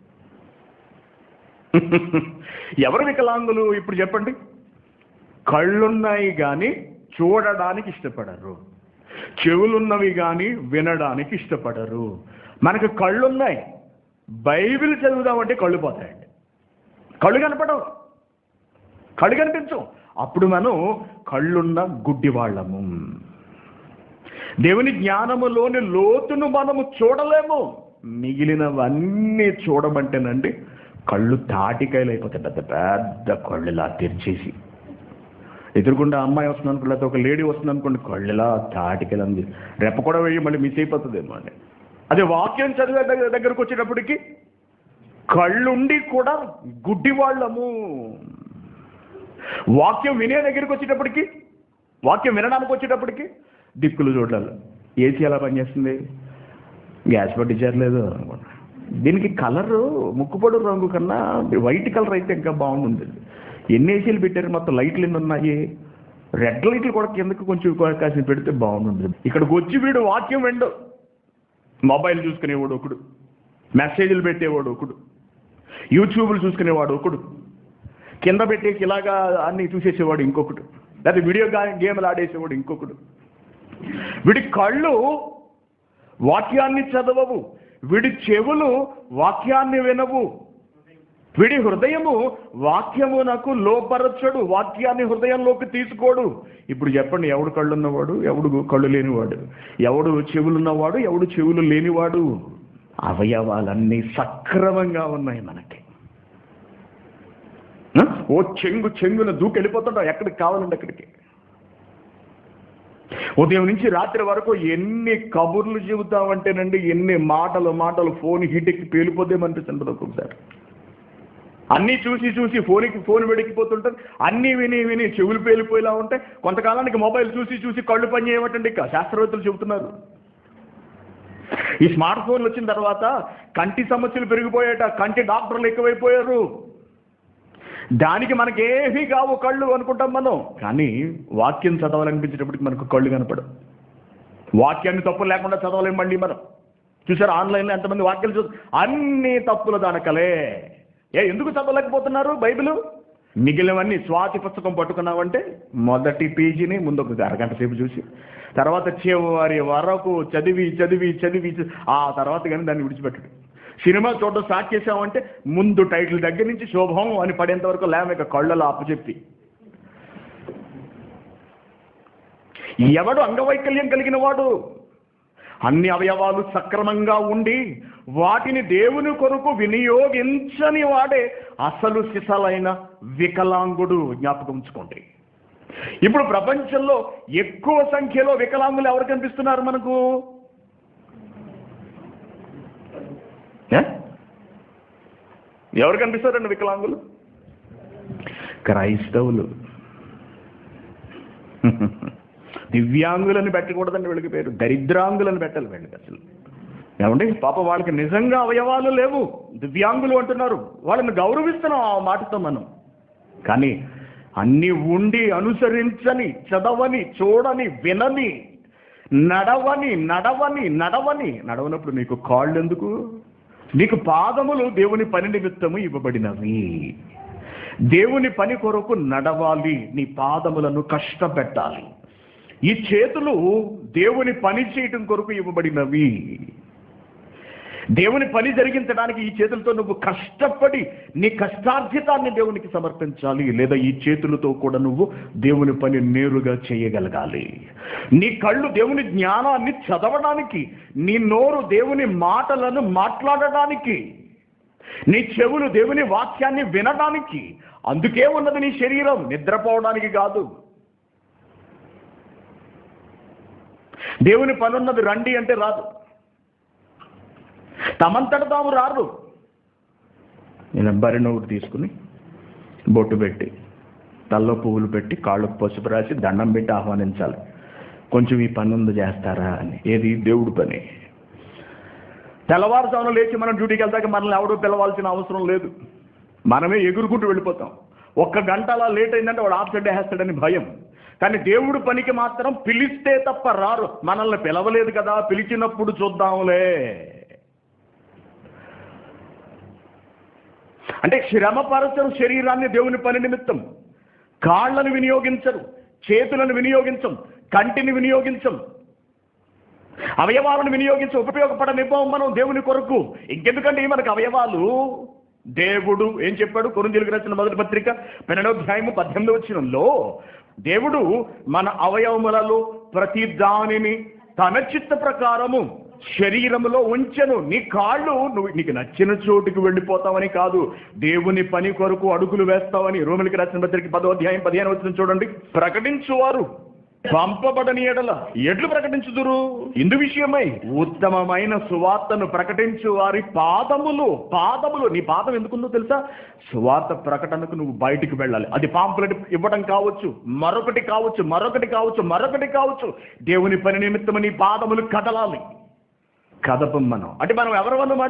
ఎవరు వికలాంగులు ఇప్పుడు చెప్పండి? కళ్ళున్నాయి కానీ చూడడానికి ఇష్టపడరు, చెవులున్నవి కానీ వినడానికి ఇష్టపడరు. మనకు కళ్ళున్నాయి, బైబిల్ చదువుదామంటే కళ్ళు పోతాయండి, కళ్ళు కనపడవు, కళ్ళు కనిపించవు. అప్పుడు మనం కళ్ళున్న గుడ్డి వాళ్ళము. దేవుని జ్ఞానములోని లోతును మనము చూడలేము. మిగిలినవన్నీ చూడమంటేనండి కళ్ళు తాటికాయలు అయిపోతాయి, పెద్ద పెద్ద కళ్ళులా తెరిచేసి. ఎదురుకుండా అమ్మాయి వస్తుంది అనుకోండి, లేకపోతే ఒక లేడీ వస్తుంది అనుకోండి, కళ్ళులా తాటికాయలు అంది, రెప్ప కూడా వేయి మళ్ళీ మిస్ అయిపోతుందేమో అండి. అదే వాక్యం చదివే దగ్గర దగ్గరకు వచ్చేటప్పటికి కళ్ళుండి కూడా గుడ్డి వాళ్ళము. వాక్యం వినే దగ్గరికి వచ్చేటప్పటికి, వాక్యం వినడానికి వచ్చేటప్పటికి దిక్కులు చూడాలి. ఏసీ ఎలా పనిచేస్తుంది, గ్యాస్ పట్టించట్లేదు అనుకోండి. దీనికి కలరు ముక్కుపొడు రంగు కన్నా వైట్ కలర్ అయితే ఇంకా బాగుంటుంది. ఎన్ని ఏసీలు పెట్టారు, మొత్తం లైట్లు ఎన్ని ఉన్నాయి, రెడ్ లైట్లు కూడా కిందకి కొంచెం కాసిన పెడితే బాగుంటుంది. ఇక్కడికి వచ్చి వీడు వాక్యం వెండు, మొబైల్ చూసుకునేవాడు ఒకడు, మెసేజ్లు పెట్టేవాడు ఒకడు, యూట్యూబ్లు చూసుకునేవాడు ఒకడు, కింద పెట్టేసి ఇలాగా అన్ని చూసేసేవాడు ఇంకొకడు, లేదా వీడియో గేమ్లు ఆడేసేవాడు ఇంకొకడు. వీడి కళ్ళు వాక్యాన్ని చదవవు, వీడి చెవులు వాక్యాన్ని వినవు, వీడి హృదయము వాక్యమునకు లోపరచడు, వాక్యాన్ని హృదయంలోకి తీసుకోడు. ఇప్పుడు చెప్పండి, ఎవడు కళ్ళున్నవాడు, ఎవడు కళ్ళు లేనివాడు, ఎవడు చెవులున్నవాడు, ఎవడు చెవులు లేనివాడు? అవయవాలన్నీ సక్రమంగా ఉన్నాయి మనకి. ఓ చెంగు చెంగున దూకెళ్ళిపోతుంటాం ఎక్కడికి కావాలండి అక్కడికి. ఉదయం నుంచి రాత్రి వరకు ఎన్ని కబుర్లు చెబుతామంటేనండి, ఎన్ని మాటలు మాటలు ఫోన్ హీటెక్కి పేలిపోద్దేమనిపిస్తుంటుంది ఒక్కొక్కసారి. అన్నీ చూసి చూసి ఫోన్కి ఫోన్ వెడికిపోతుంటుంది, అన్నీ విని విని చెవులు పేలిపోయేలా ఉంటాయి. కొంతకాలానికి మొబైల్ చూసి చూసి కళ్ళు పని చేయమటండి, శాస్త్రవేత్తలు చెబుతున్నారు. ఈ స్మార్ట్ ఫోన్లు వచ్చిన తర్వాత కంటి సమస్యలు పెరిగిపోయాట, కంటి డాక్టర్లు ఎక్కువైపోయారు. దానికి మనకేమీ కావు కళ్ళు అనుకుంటాం మనం, కానీ వాక్యం చదవాలనిపించేటప్పటికి మనకు కళ్ళు కనపడవు. వాక్యాన్ని తప్పులు లేకుండా చదవలేము మళ్ళీ మనం. చూసారు ఆన్లైన్లో ఎంతమంది వాక్యాలు చదువు, అన్ని తప్పులు దానకలే. ఏ ఎందుకు చదవలేకపోతున్నారు బైబిల్? మిగిలినవన్నీ స్వాతి పుస్తకం పట్టుకున్నామంటే మొదటి పేజీని ముందు ఒక అరగంట సేపు చూసి, తర్వాత చివరి వరకు చదివి చదివి చదివి ఆ తర్వాత కానీ దాన్ని విడిచిపెట్టడు. సినిమా చూడడం స్టార్ట్ చేసామంటే ముందు టైటిల్ దగ్గర నుంచి శోభం అని పడేంత వరకు లేక కళ్ళలో అప్పచెప్పి. ఎవడు అంగవైకల్యం కలిగిన వాడు, అన్ని అవయవాలు సక్రమంగా ఉండి వాటిని దేవుని కొరకు వినియోగించని వాడే అసలు సిసలైన వికలాంగుడు. జ్ఞాపకం ఉంచుకోండి. ఇప్పుడు ప్రపంచంలో ఎక్కువ సంఖ్యలో వికలాంగులు ఎవరు కనిపిస్తున్నారు మనకు? ఎవరు కనిపిస్తారండి వికలాంగులు? క్రైస్తవులు. దివ్యాంగులని పెట్టకూడదండి వీళ్ళకి పేరు, దరిద్రాంగులని పెట్టాలి వీళ్ళకి అసలు. ఏమండి పాప వాళ్ళకి నిజంగా అవయవాలు లేవు, దివ్యాంగులు అంటున్నారు. వాళ్ళని గౌరవిస్తున్నాం ఆ మాటతో మనం. కానీ అన్నీ ఉండి అనుసరించని, చదవని, చూడని, వినని, నడవని నడవని నడవని నడవనప్పుడు నీకు కాళ్ళు ఎందుకు? నీకు పాదములు దేవుని పని నిమిత్తము ఇవ్వబడినవి. దేవుని పని కొరకు నడవాలి, నీ పాదములను కష్టపెట్టాలి. ఈ చేతులు దేవుని పని చేయటం కొరకు ఇవ్వబడినవి. దేవుని పని జరిగించడానికి ఈ చేతులతో నువ్వు కష్టపడి నీ కష్టార్జితాన్ని దేవునికి సమర్పించాలి. లేదా ఈ చేతులతో కూడా నువ్వు దేవుని పని నేరుగా చేయగలగాలి. నీ కళ్ళు దేవుని జ్ఞానాన్ని చదవడానికి, నీ నోరు దేవుని మాటలను మాట్లాడడానికి, నీ చెవులు దేవుని వాక్యాన్ని వినడానికి. అందుకే ఉన్నది నీ శరీరం, నిద్రపోవడానికి కాదు. దేవుని పని ఉన్నది రండి అంటే రాదు, తమంతట తాము రారు. నేను బరిన ఒకటి తీసుకుని బొట్టు పెట్టి తల్లో పువ్వులు పెట్టి కాళ్ళకు పసుపు రాసి దండం పెట్టి ఆహ్వానించాలి. కొంచెం ఈ పని ఉంది చేస్తారా అని. ఏది? దేవుడి పని. తెల్లవారుజామున లేచి మనం డ్యూటీకి వెళ్తాక మనల్ని ఎవడో పిలవాల్సిన అవసరం లేదు, మనమే ఎగురుకుంటూ వెళ్ళిపోతాం. ఒక్క గంట అలా లేట్ అయిందంటే వాడు ఆఫ్ వేస్తాడని భయం. కానీ దేవుడి పనికి మాత్రం పిలిస్తే తప్ప రారు. మనల్ని పిలవలేదు కదా, పిలిచినప్పుడు చూద్దాంలే అంటే శ్రమపరచరు శరీరాన్ని దేవుని పని నిమిత్తం. కాళ్లను వినియోగించరు, చేతులను వినియోగించం, కంటిని వినియోగించం, అవయవాలను వినియోగించి ఉపయోగపడనివ్వం మనం దేవుని కొరకు. ఇంకెందుకంటే మనకు అవయవాలు. దేవుడు ఏం చెప్పాడు? కొరింథీయులకు రాసిన మొదటి పత్రిక పన్నెండవ అధ్యాయము పద్దెనిమిదవ వచనంలో దేవుడు మన అవయవములలో ప్రతి దానిని తన చిత్త ప్రకారము శరీరములో ఉంచెను. నీ కాళ్ళు నువ్వు నీకు నచ్చిన చోటుకి వెళ్ళిపోతావని కాదు, దేవుని పని కొరకు అడుగులు వేస్తావని. రోమీయులకు రాసిన పత్రిక పదో అధ్యాయం పదిహేను వచనం చూడండి. ప్రకటించువారు పంపబడని ఎడల ఎట్లు ప్రకటించుదురు? ఇందు విషయమై ఉత్తమమైన సువార్తను ప్రకటించు వారి పాదములు. పాదములు నీ పాదం ఎందుకుందో తెలుసా? సువార్త ప్రకటనకు నువ్వు బయటికి వెళ్ళాలి. అది పాంప్లెట్ ఇవ్వడం కావచ్చు, మరొకటి కావచ్చు, మరొకటి కావచ్చు, మరొకటి కావచ్చు. దేవుని పని నిమిత్తం నీ పాదములు కదలాలి. కదపం మనం అంటే మనం ఎవరు అన్నమాట?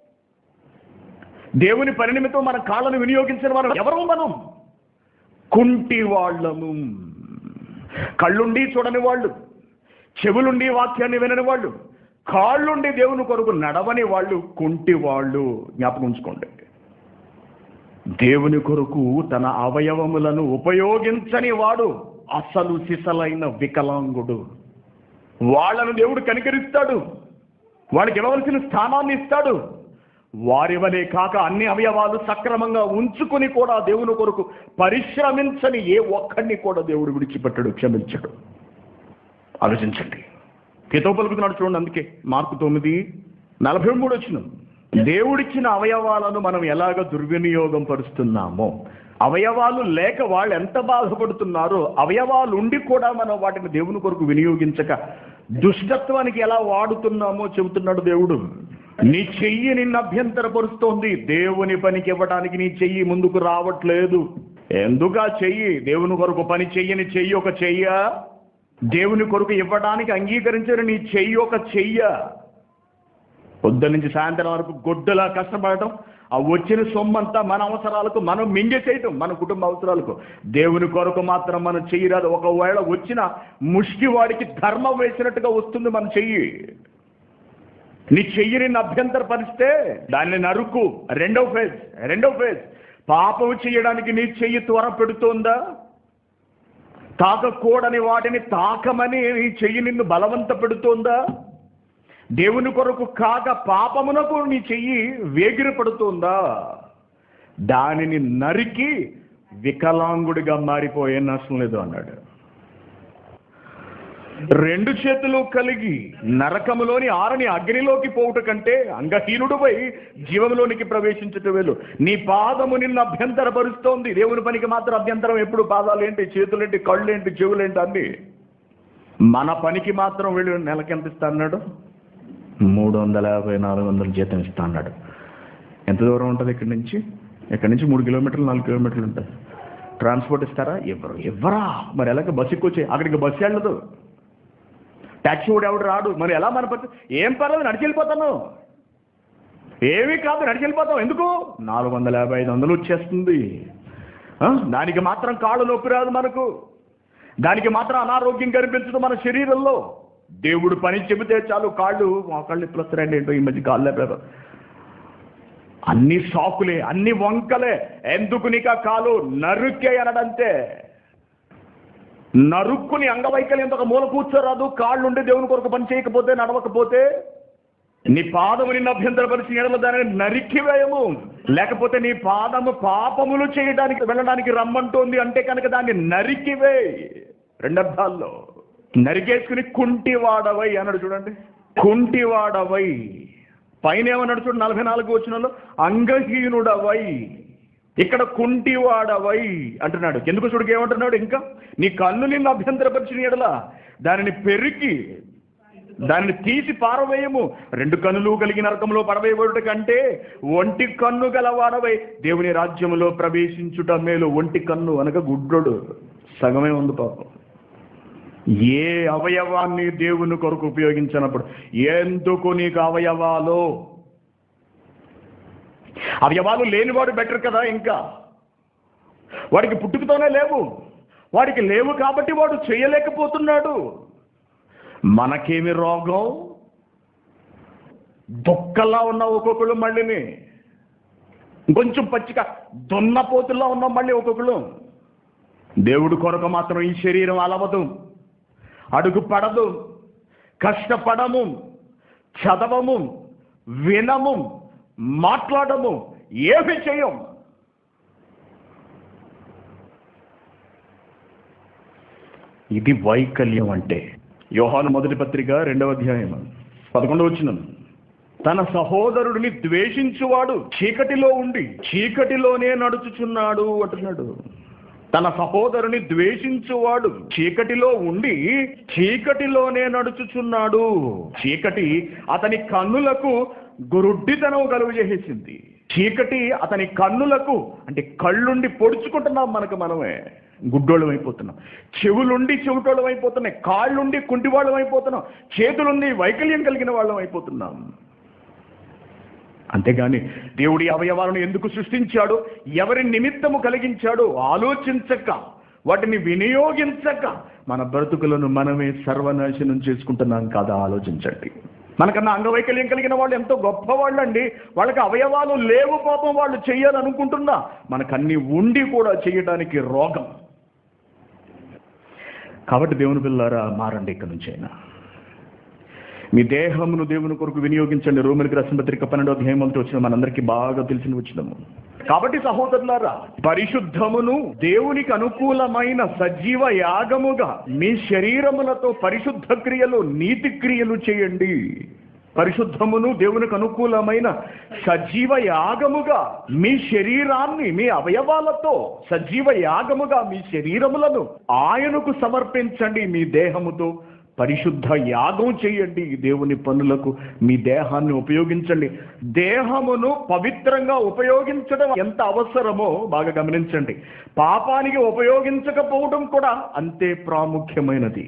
దేవుని పని నిమిత్తం మన కాళ్ళను వినియోగించిన మనం ఎవరు? మనం కుంటి వాళ్ళము. కళ్ళుండి చూడని వాళ్ళు, చెవులుండి వాక్యాన్ని వినని వాళ్ళు, కాళ్ళుండి దేవుని కొరకు నడవని వాళ్ళు కుంటి వాళ్ళు. జ్ఞాపకం ఉంచుకోండి. దేవుని కొరకు తన అవయవములను ఉపయోగించని వాడు అసలు సిసలైన వికలాంగుడు. వాళ్ళను దేవుడు కనికరిస్తాడు, వాడికి ఇవ్వవలసిన స్థానాన్ని ఇస్తాడు. వారి వలె కాక అన్ని అవయవాలు సక్రమంగా ఉంచుకుని కూడా దేవుని కొరకు పరిశ్రమించని ఏ ఒక్కడిని కూడా దేవుడు విడిచిపెట్టడు, క్షమించడు. ఆలోచించండి. హితవు పలుకుతున్నాడు చూడండి. అందుకే మార్కు తొమ్మిది నలభై మూడు వచనం. దేవుడిచ్చిన అవయవాలను మనం ఎలాగ దుర్వినియోగం పరుస్తున్నామో, అవయవాలు లేక వాళ్ళు ఎంత బాధపడుతున్నారో, అవయవాలు ఉండి కూడా మనం వాటిని దేవుని కొరకు వినియోగించక దుష్టత్వానికి ఎలా వాడుతున్నామో చెబుతున్నాడు దేవుడు. నీ చెయ్యి నిన్ను అభ్యంతరపరుస్తోంది. దేవుని పనికి ఇవ్వడానికి నీ చెయ్యి ముందుకు రావట్లేదు. ఎందుకు ఆ చెయ్యి? దేవుని కొరకు పని చెయ్యని చెయ్యి ఒక చెయ్య, దేవుని కొరకు ఇవ్వడానికి అంగీకరించని నీ చెయ్యి ఒక చెయ్య. పొద్దున్న నుంచి సాయంత్రం వరకు గొడ్డలా కష్టపడటం, ఆ వచ్చిన సొమ్మంతా మన అవసరాలకు మనం మింగేసేయటం, మన కుటుంబ అవసరాలకు. దేవుని కొరకు మాత్రం మనం చెయ్యరాదు. ఒకవేళ వచ్చిన ముష్టి వాడికి ధర్మం వేసినట్టుగా వస్తుంది మన చెయ్యి. నీ చెయ్యి నిన్ను అభ్యంతరపరిస్తే దాన్ని నరుకు. రెండవ ఫేజ్ రెండవ ఫేజ్ పాపం చేయడానికి నీ చెయ్యి త్వర పెడుతోందా? తాకకూడని వాటిని తాకమని నీ చెయ్యి నిన్ను బలవంత పెడుతోందా? దేవుని కొరకు కాక పాపమునకు నీ చెయ్యి వేగిరి పడుతోందా? దానిని నరికి వికలాంగుడిగా మారిపోయే నష్టం లేదు అన్నాడు. రెండు చేతులు కలిగి నరకములోని ఆరని అగ్నిలోకి పోవుట కంటే అంగహీనుడుపై జీవంలోనికి ప్రవేశించుట వేలు. నీ పాదము నిన్ను అభ్యంతరపరుస్తోంది. దేవుని పనికి మాత్రం అభ్యంతరం ఎప్పుడు. పాదాలేంటి, చేతులేంటి, కళ్ళేంటి, చెవులేంటి అన్ని. మన పనికి మాత్రం వీళ్ళు నెలకి ఎంత ఇస్తా అన్నాడు? మూడు వందల యాభై నాలుగు వందల జీతం ఇస్తా అన్నాడు. ఎంత దూరం ఉంటుంది ఇక్కడి నుంచి? ఇక్కడి నుంచి మూడు కిలోమీటర్లు నాలుగు కిలోమీటర్లు ఉంటుంది. ట్రాన్స్పోర్ట్ ఇస్తారా? ఇవ్వరు. ఇవ్వరా? మరి ఎలాగ బస్సు ఎక్కువచ్చాయి, అక్కడికి బస్సు వెళ్ళదు, ట్యాక్సీ కూడా ఎవడు రాడు. మరి ఎలా మన పని? ఏం పర్లేదు, నడిచి వెళ్ళిపోతాను. ఏమీ కాదు, నడిచి వెళ్ళిపోతాం. ఎందుకు? నాలుగు వందల యాభై ఐదు వందలు వచ్చేస్తుంది. దానికి మాత్రం కాళ్ళు నొప్పి రాదు మనకు. దానికి మాత్రం అనారోగ్యం కనిపించదు మన శరీరంలో. దేవుడు పని చెబితే చాలు కాళ్ళు మా కాళ్ళు ఇప్పుడు వస్తారండి. ఏంటో ఈ మధ్య కాళ్ళు లేపారు. అన్ని సాకులే, అన్ని వంకలే. ఎందుకు నీకు కాలు నరుకే అనడంతే. నరుక్కుని అంగవైకల్యంతో ఒక మూల కూర్చోరాదు. కాళ్ళుండి దేవుని కొరకు పని చేయకపోతే, నడవకపోతే, నీ పాదము నిన్ను అభ్యంతరపరిచి ఎడల దానిని నరికివేయము. లేకపోతే నీ పాదము పాపములు చేయడానికి వెళ్ళడానికి రమ్మంటోంది అంటే కనుక దాన్ని నరికివే. రెండర్థాల్లో నరికేసుకుని కుంటివాడవై అన్నాడు చూడండి. కుంటివాడవై. పైన ఏమన్నాడు చూడండి, నలభై నాలుగు వచనంలో అంగహీనుడవై. ఇక్కడ కుంటివాడవై అంటున్నాడు. ఎందుకు చూడక ఏమంటున్నాడు, ఇంకా నీ కన్ను నిన్ను అభ్యంతరపరిచిన ఎడల దానిని పెరికి దానిని తీసి పారవేయము. రెండు కన్నులు కలిగి నరకంలో పడవేయబడుట కంటే ఒంటి కన్ను గలవాడవై దేవుని రాజ్యములో ప్రవేశించుట మేలు. ఒంటి కన్ను అనగా గుడ్డోడు, సగమే ఉంది పాపం. ఏ అవయవాన్ని దేవుని కొరకు ఉపయోగించినప్పుడు ఎందుకు నీకు అవయవాలు? అవయవాలు లేనివాడు బెటర్ కదా. ఇంకా వాడికి పుట్టుకతోనే లేవు, వాడికి లేవు కాబట్టి వాడు చేయలేకపోతున్నాడు. మనకేమి రోగం? దుక్కల్లా ఉన్న ఒక్కొక్కళ్ళు, మళ్ళీని కొంచెం పచ్చిక దున్నపోతుల్లో ఉన్నాం మళ్ళీ ఒక్కొక్కళ్ళు. దేవుడి కొరకు మాత్రం ఈ శరీరం అలవదు, అడుగు పడదు, కష్టపడము, చదవము, వినము, మాట్లాడము, ఏమి చేయం. ఇది వైకల్యం అంటే. యోహాను మొదటి పత్రిక రెండవ అధ్యాయం పదకొండవ వచనం, తన సహోదరుడిని ద్వేషించువాడు చీకటిలో ఉండి చీకటిలోనే నడుచుచున్నాడు అంటున్నాడు. తన సహోదరుని ద్వేషించువాడు చీకటిలో ఉండి చీకటిలోనే నడుచుచున్నాడు. చీకటి అతని కన్నులకు గురుడ్డితనం కలుగు చేసేసింది. చీకటి అతని కన్నులకు, అంటే కళ్ళుండి పొడుచుకుంటున్నాం మనకు మనమే, గుడ్డోళ్ళం అయిపోతున్నాం. చెవులుండి చెవిటోళ్ళం అయిపోతున్నాయి, కాళ్ళుండి కుంటివాళ్ళం అయిపోతున్నాం, చేతులుండి వైకల్యం కలిగిన వాళ్ళం అయిపోతున్నాం. అంతేగాని దేవుడి అవయవాలను ఎందుకు సృష్టించాడు, ఎవరి నిమిత్తము కలిగించాడు ఆలోచించక, వాటిని వినియోగించక మన బ్రతుకులను మనమే సర్వనాశనం చేసుకుంటున్నాం కదా. ఆలోచించండి. మనకన్నా అంగవైకల్యం కలిగిన వాళ్ళు ఎంతో గొప్పవాళ్ళండి. వాళ్ళకి అవయవాలు లేవు పాపం, వాళ్ళు చెయ్యాలనుకుంటున్నా మనకన్నీ ఉండి కూడా చేయడానికి రోగం. కాబట్టి దేవుని పిల్లారా, మారండి ఇక్కడి నుంచి అయినా. మీ దేహమును దేవుని కొరకు వినియోగించండి. రోమిలికి రాసిన పత్రిక పన్నెండో అధ్యాయం వచ్చిన మనందరికీ బాగా తెలిసిన వచ్చినము. కాబట్టి సహోదరులారా, పరిశుద్ధమును దేవునికి అనుకూలమైన సజీవ యాగముగా మీ శరీరములతో పరిశుద్ధ క్రియలు, నీతి క్రియలు చేయండి. పరిశుద్ధమును దేవునికి అనుకూలమైన సజీవ యాగముగా మీ శరీరాన్ని, మీ అవయవాలతో సజీవ యాగముగా మీ శరీరములను ఆయనకు సమర్పించండి. మీ దేహముతో పరిశుద్ధ యాగం చేయండి. దేవుని పనులకు మీ దేహాన్ని ఉపయోగించండి. దేహమును పవిత్రంగా ఉపయోగించడం ఎంత అవసరమో బాగా గమనించండి. పాపానికి ఉపయోగించకపోవడం కూడా అంతే ప్రాముఖ్యమైనది.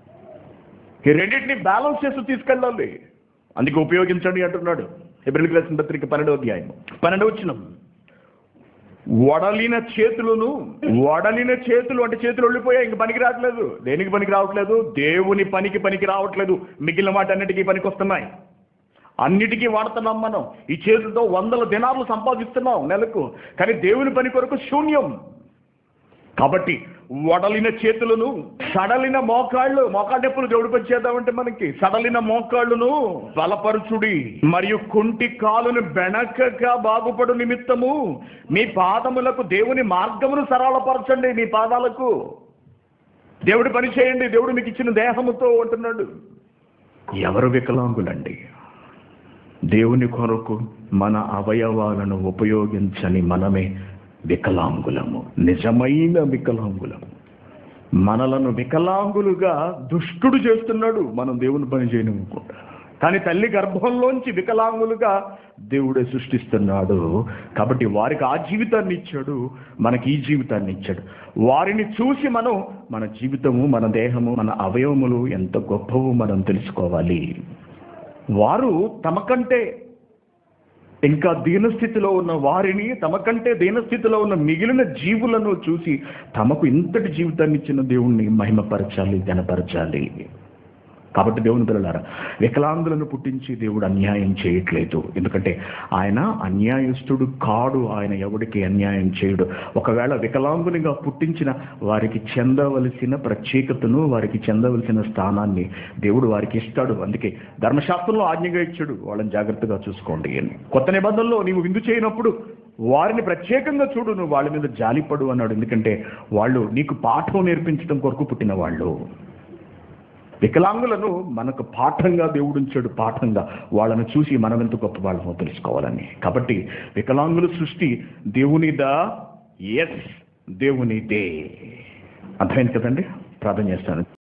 ఈ రెండింటిని బ్యాలెన్స్ చేసి తీసుకెళ్ళాలి. అందుకే ఉపయోగించండి అంటున్నాడు. హెబ్రీయులకు రాసిన పత్రిక పన్నెండవ అధ్యాయం పన్నెండవ వచనం, వడలిన చేతులను, వడలిన చేతులు అంటే చేతులు వెళ్ళిపోయాయి, ఇంక పనికి రావట్లేదు. దేనికి పనికి రావట్లేదు? దేవుని పనికి పనికి రావట్లేదు. మిగిలిన వాటి అన్నిటికీ పనికి వస్తున్నాయి. అన్నిటికీ వాడుతున్నాం మనం. ఈ చేతులతో వందల దినాలు సంపాదిస్తున్నాం నెలకు, కానీ దేవుని పని కొరకు శూన్యం. కాబట్టి వడలిన చేతులను, సడలిన మోకాళ్ళు, మోకాళ్ళ నొప్పులు దేవుడు పని చేద్దామంటే మనకి సడలిన మోకాళ్ళును బలపరుచుడి, మరియు కుంటి కాలును బెణకక బాగుపడు నిమిత్తము మీ పాదములకు దేవుని మార్గమును సరళపరచండి. మీ పాదాలకు దేవుడి పని చేయండి, దేవుడు మీకు ఇచ్చిన దేహముతో అంటున్నాడు. ఎవరు వికలాంగులండి? దేవుని కొరకు మన అవయవాలను ఉపయోగించని మనమే వికలాంగులము, నిజమైన వికలాంగులము. మనలను వికలాంగులుగా దుష్టుడు చేస్తున్నాడు మనం దేవుని పని చేయనుకుంటా. కానీ తల్లి గర్భంలోంచి వికలాంగులుగా దేవుడే సృష్టిస్తున్నాడు. కాబట్టి వారికి ఆ జీవితాన్ని ఇచ్చాడు, మనకి ఈ జీవితాన్ని ఇచ్చాడు. వారిని చూసి మనం మన జీవితము, మన దేహము, మన అవయవములు ఎంత గొప్పవో మనం తెలుసుకోవాలి. వారు తమకంటే ఇంకా దీనస్థితిలో ఉన్న వారిని, తమకంటే దీనస్థితిలో ఉన్న మిగిలిన జీవులను చూసి తమకు ఇంతటి జీవితాన్ని ఇచ్చిన దేవుణ్ణి మహిమపరచాలి, ఘనపరచాలి. కాబట్టి దేవుని పిల్లలారా, వికలాంగులను పుట్టించి దేవుడు అన్యాయం చేయట్లేదు. ఎందుకంటే ఆయన అన్యాయస్తుడు కాడు, ఆయన ఎవడికి అన్యాయం చేయడు. ఒకవేళ వికలాంగునిగా పుట్టించిన వారికి చెందవలసిన ప్రత్యేకతను, వారికి చెందవలసిన స్థానాన్ని దేవుడు వారికి ఇస్తాడు. అందుకే ధర్మశాస్త్రంలో ఆజ్ఞగా ఇచ్చాడు, వాళ్ళని జాగ్రత్తగా చూసుకోండి అని. కొత్త నిబంధనలో నీవు విందు చేయనప్పుడు వారిని ప్రత్యేకంగా చూడు, నువ్వు వాళ్ళ మీద జాలిపడు అన్నాడు. ఎందుకంటే వాళ్ళు నీకు పాఠం నేర్పించడం కొరకు పుట్టిన వాళ్ళు. వికలాంగులను మనకు పాఠంగా దేవుడుంచాడు, పాఠంగా వాళ్ళను చూసి మనం ఎంత గొప్ప వాళ్ళమో తెలుసుకోవాలని. కాబట్టి వికలాంగుల సృష్టి దేవునిదా? ఎస్, దేవునిదే. అర్థమైంది కదండి. ప్రార్థన చేస్తాను.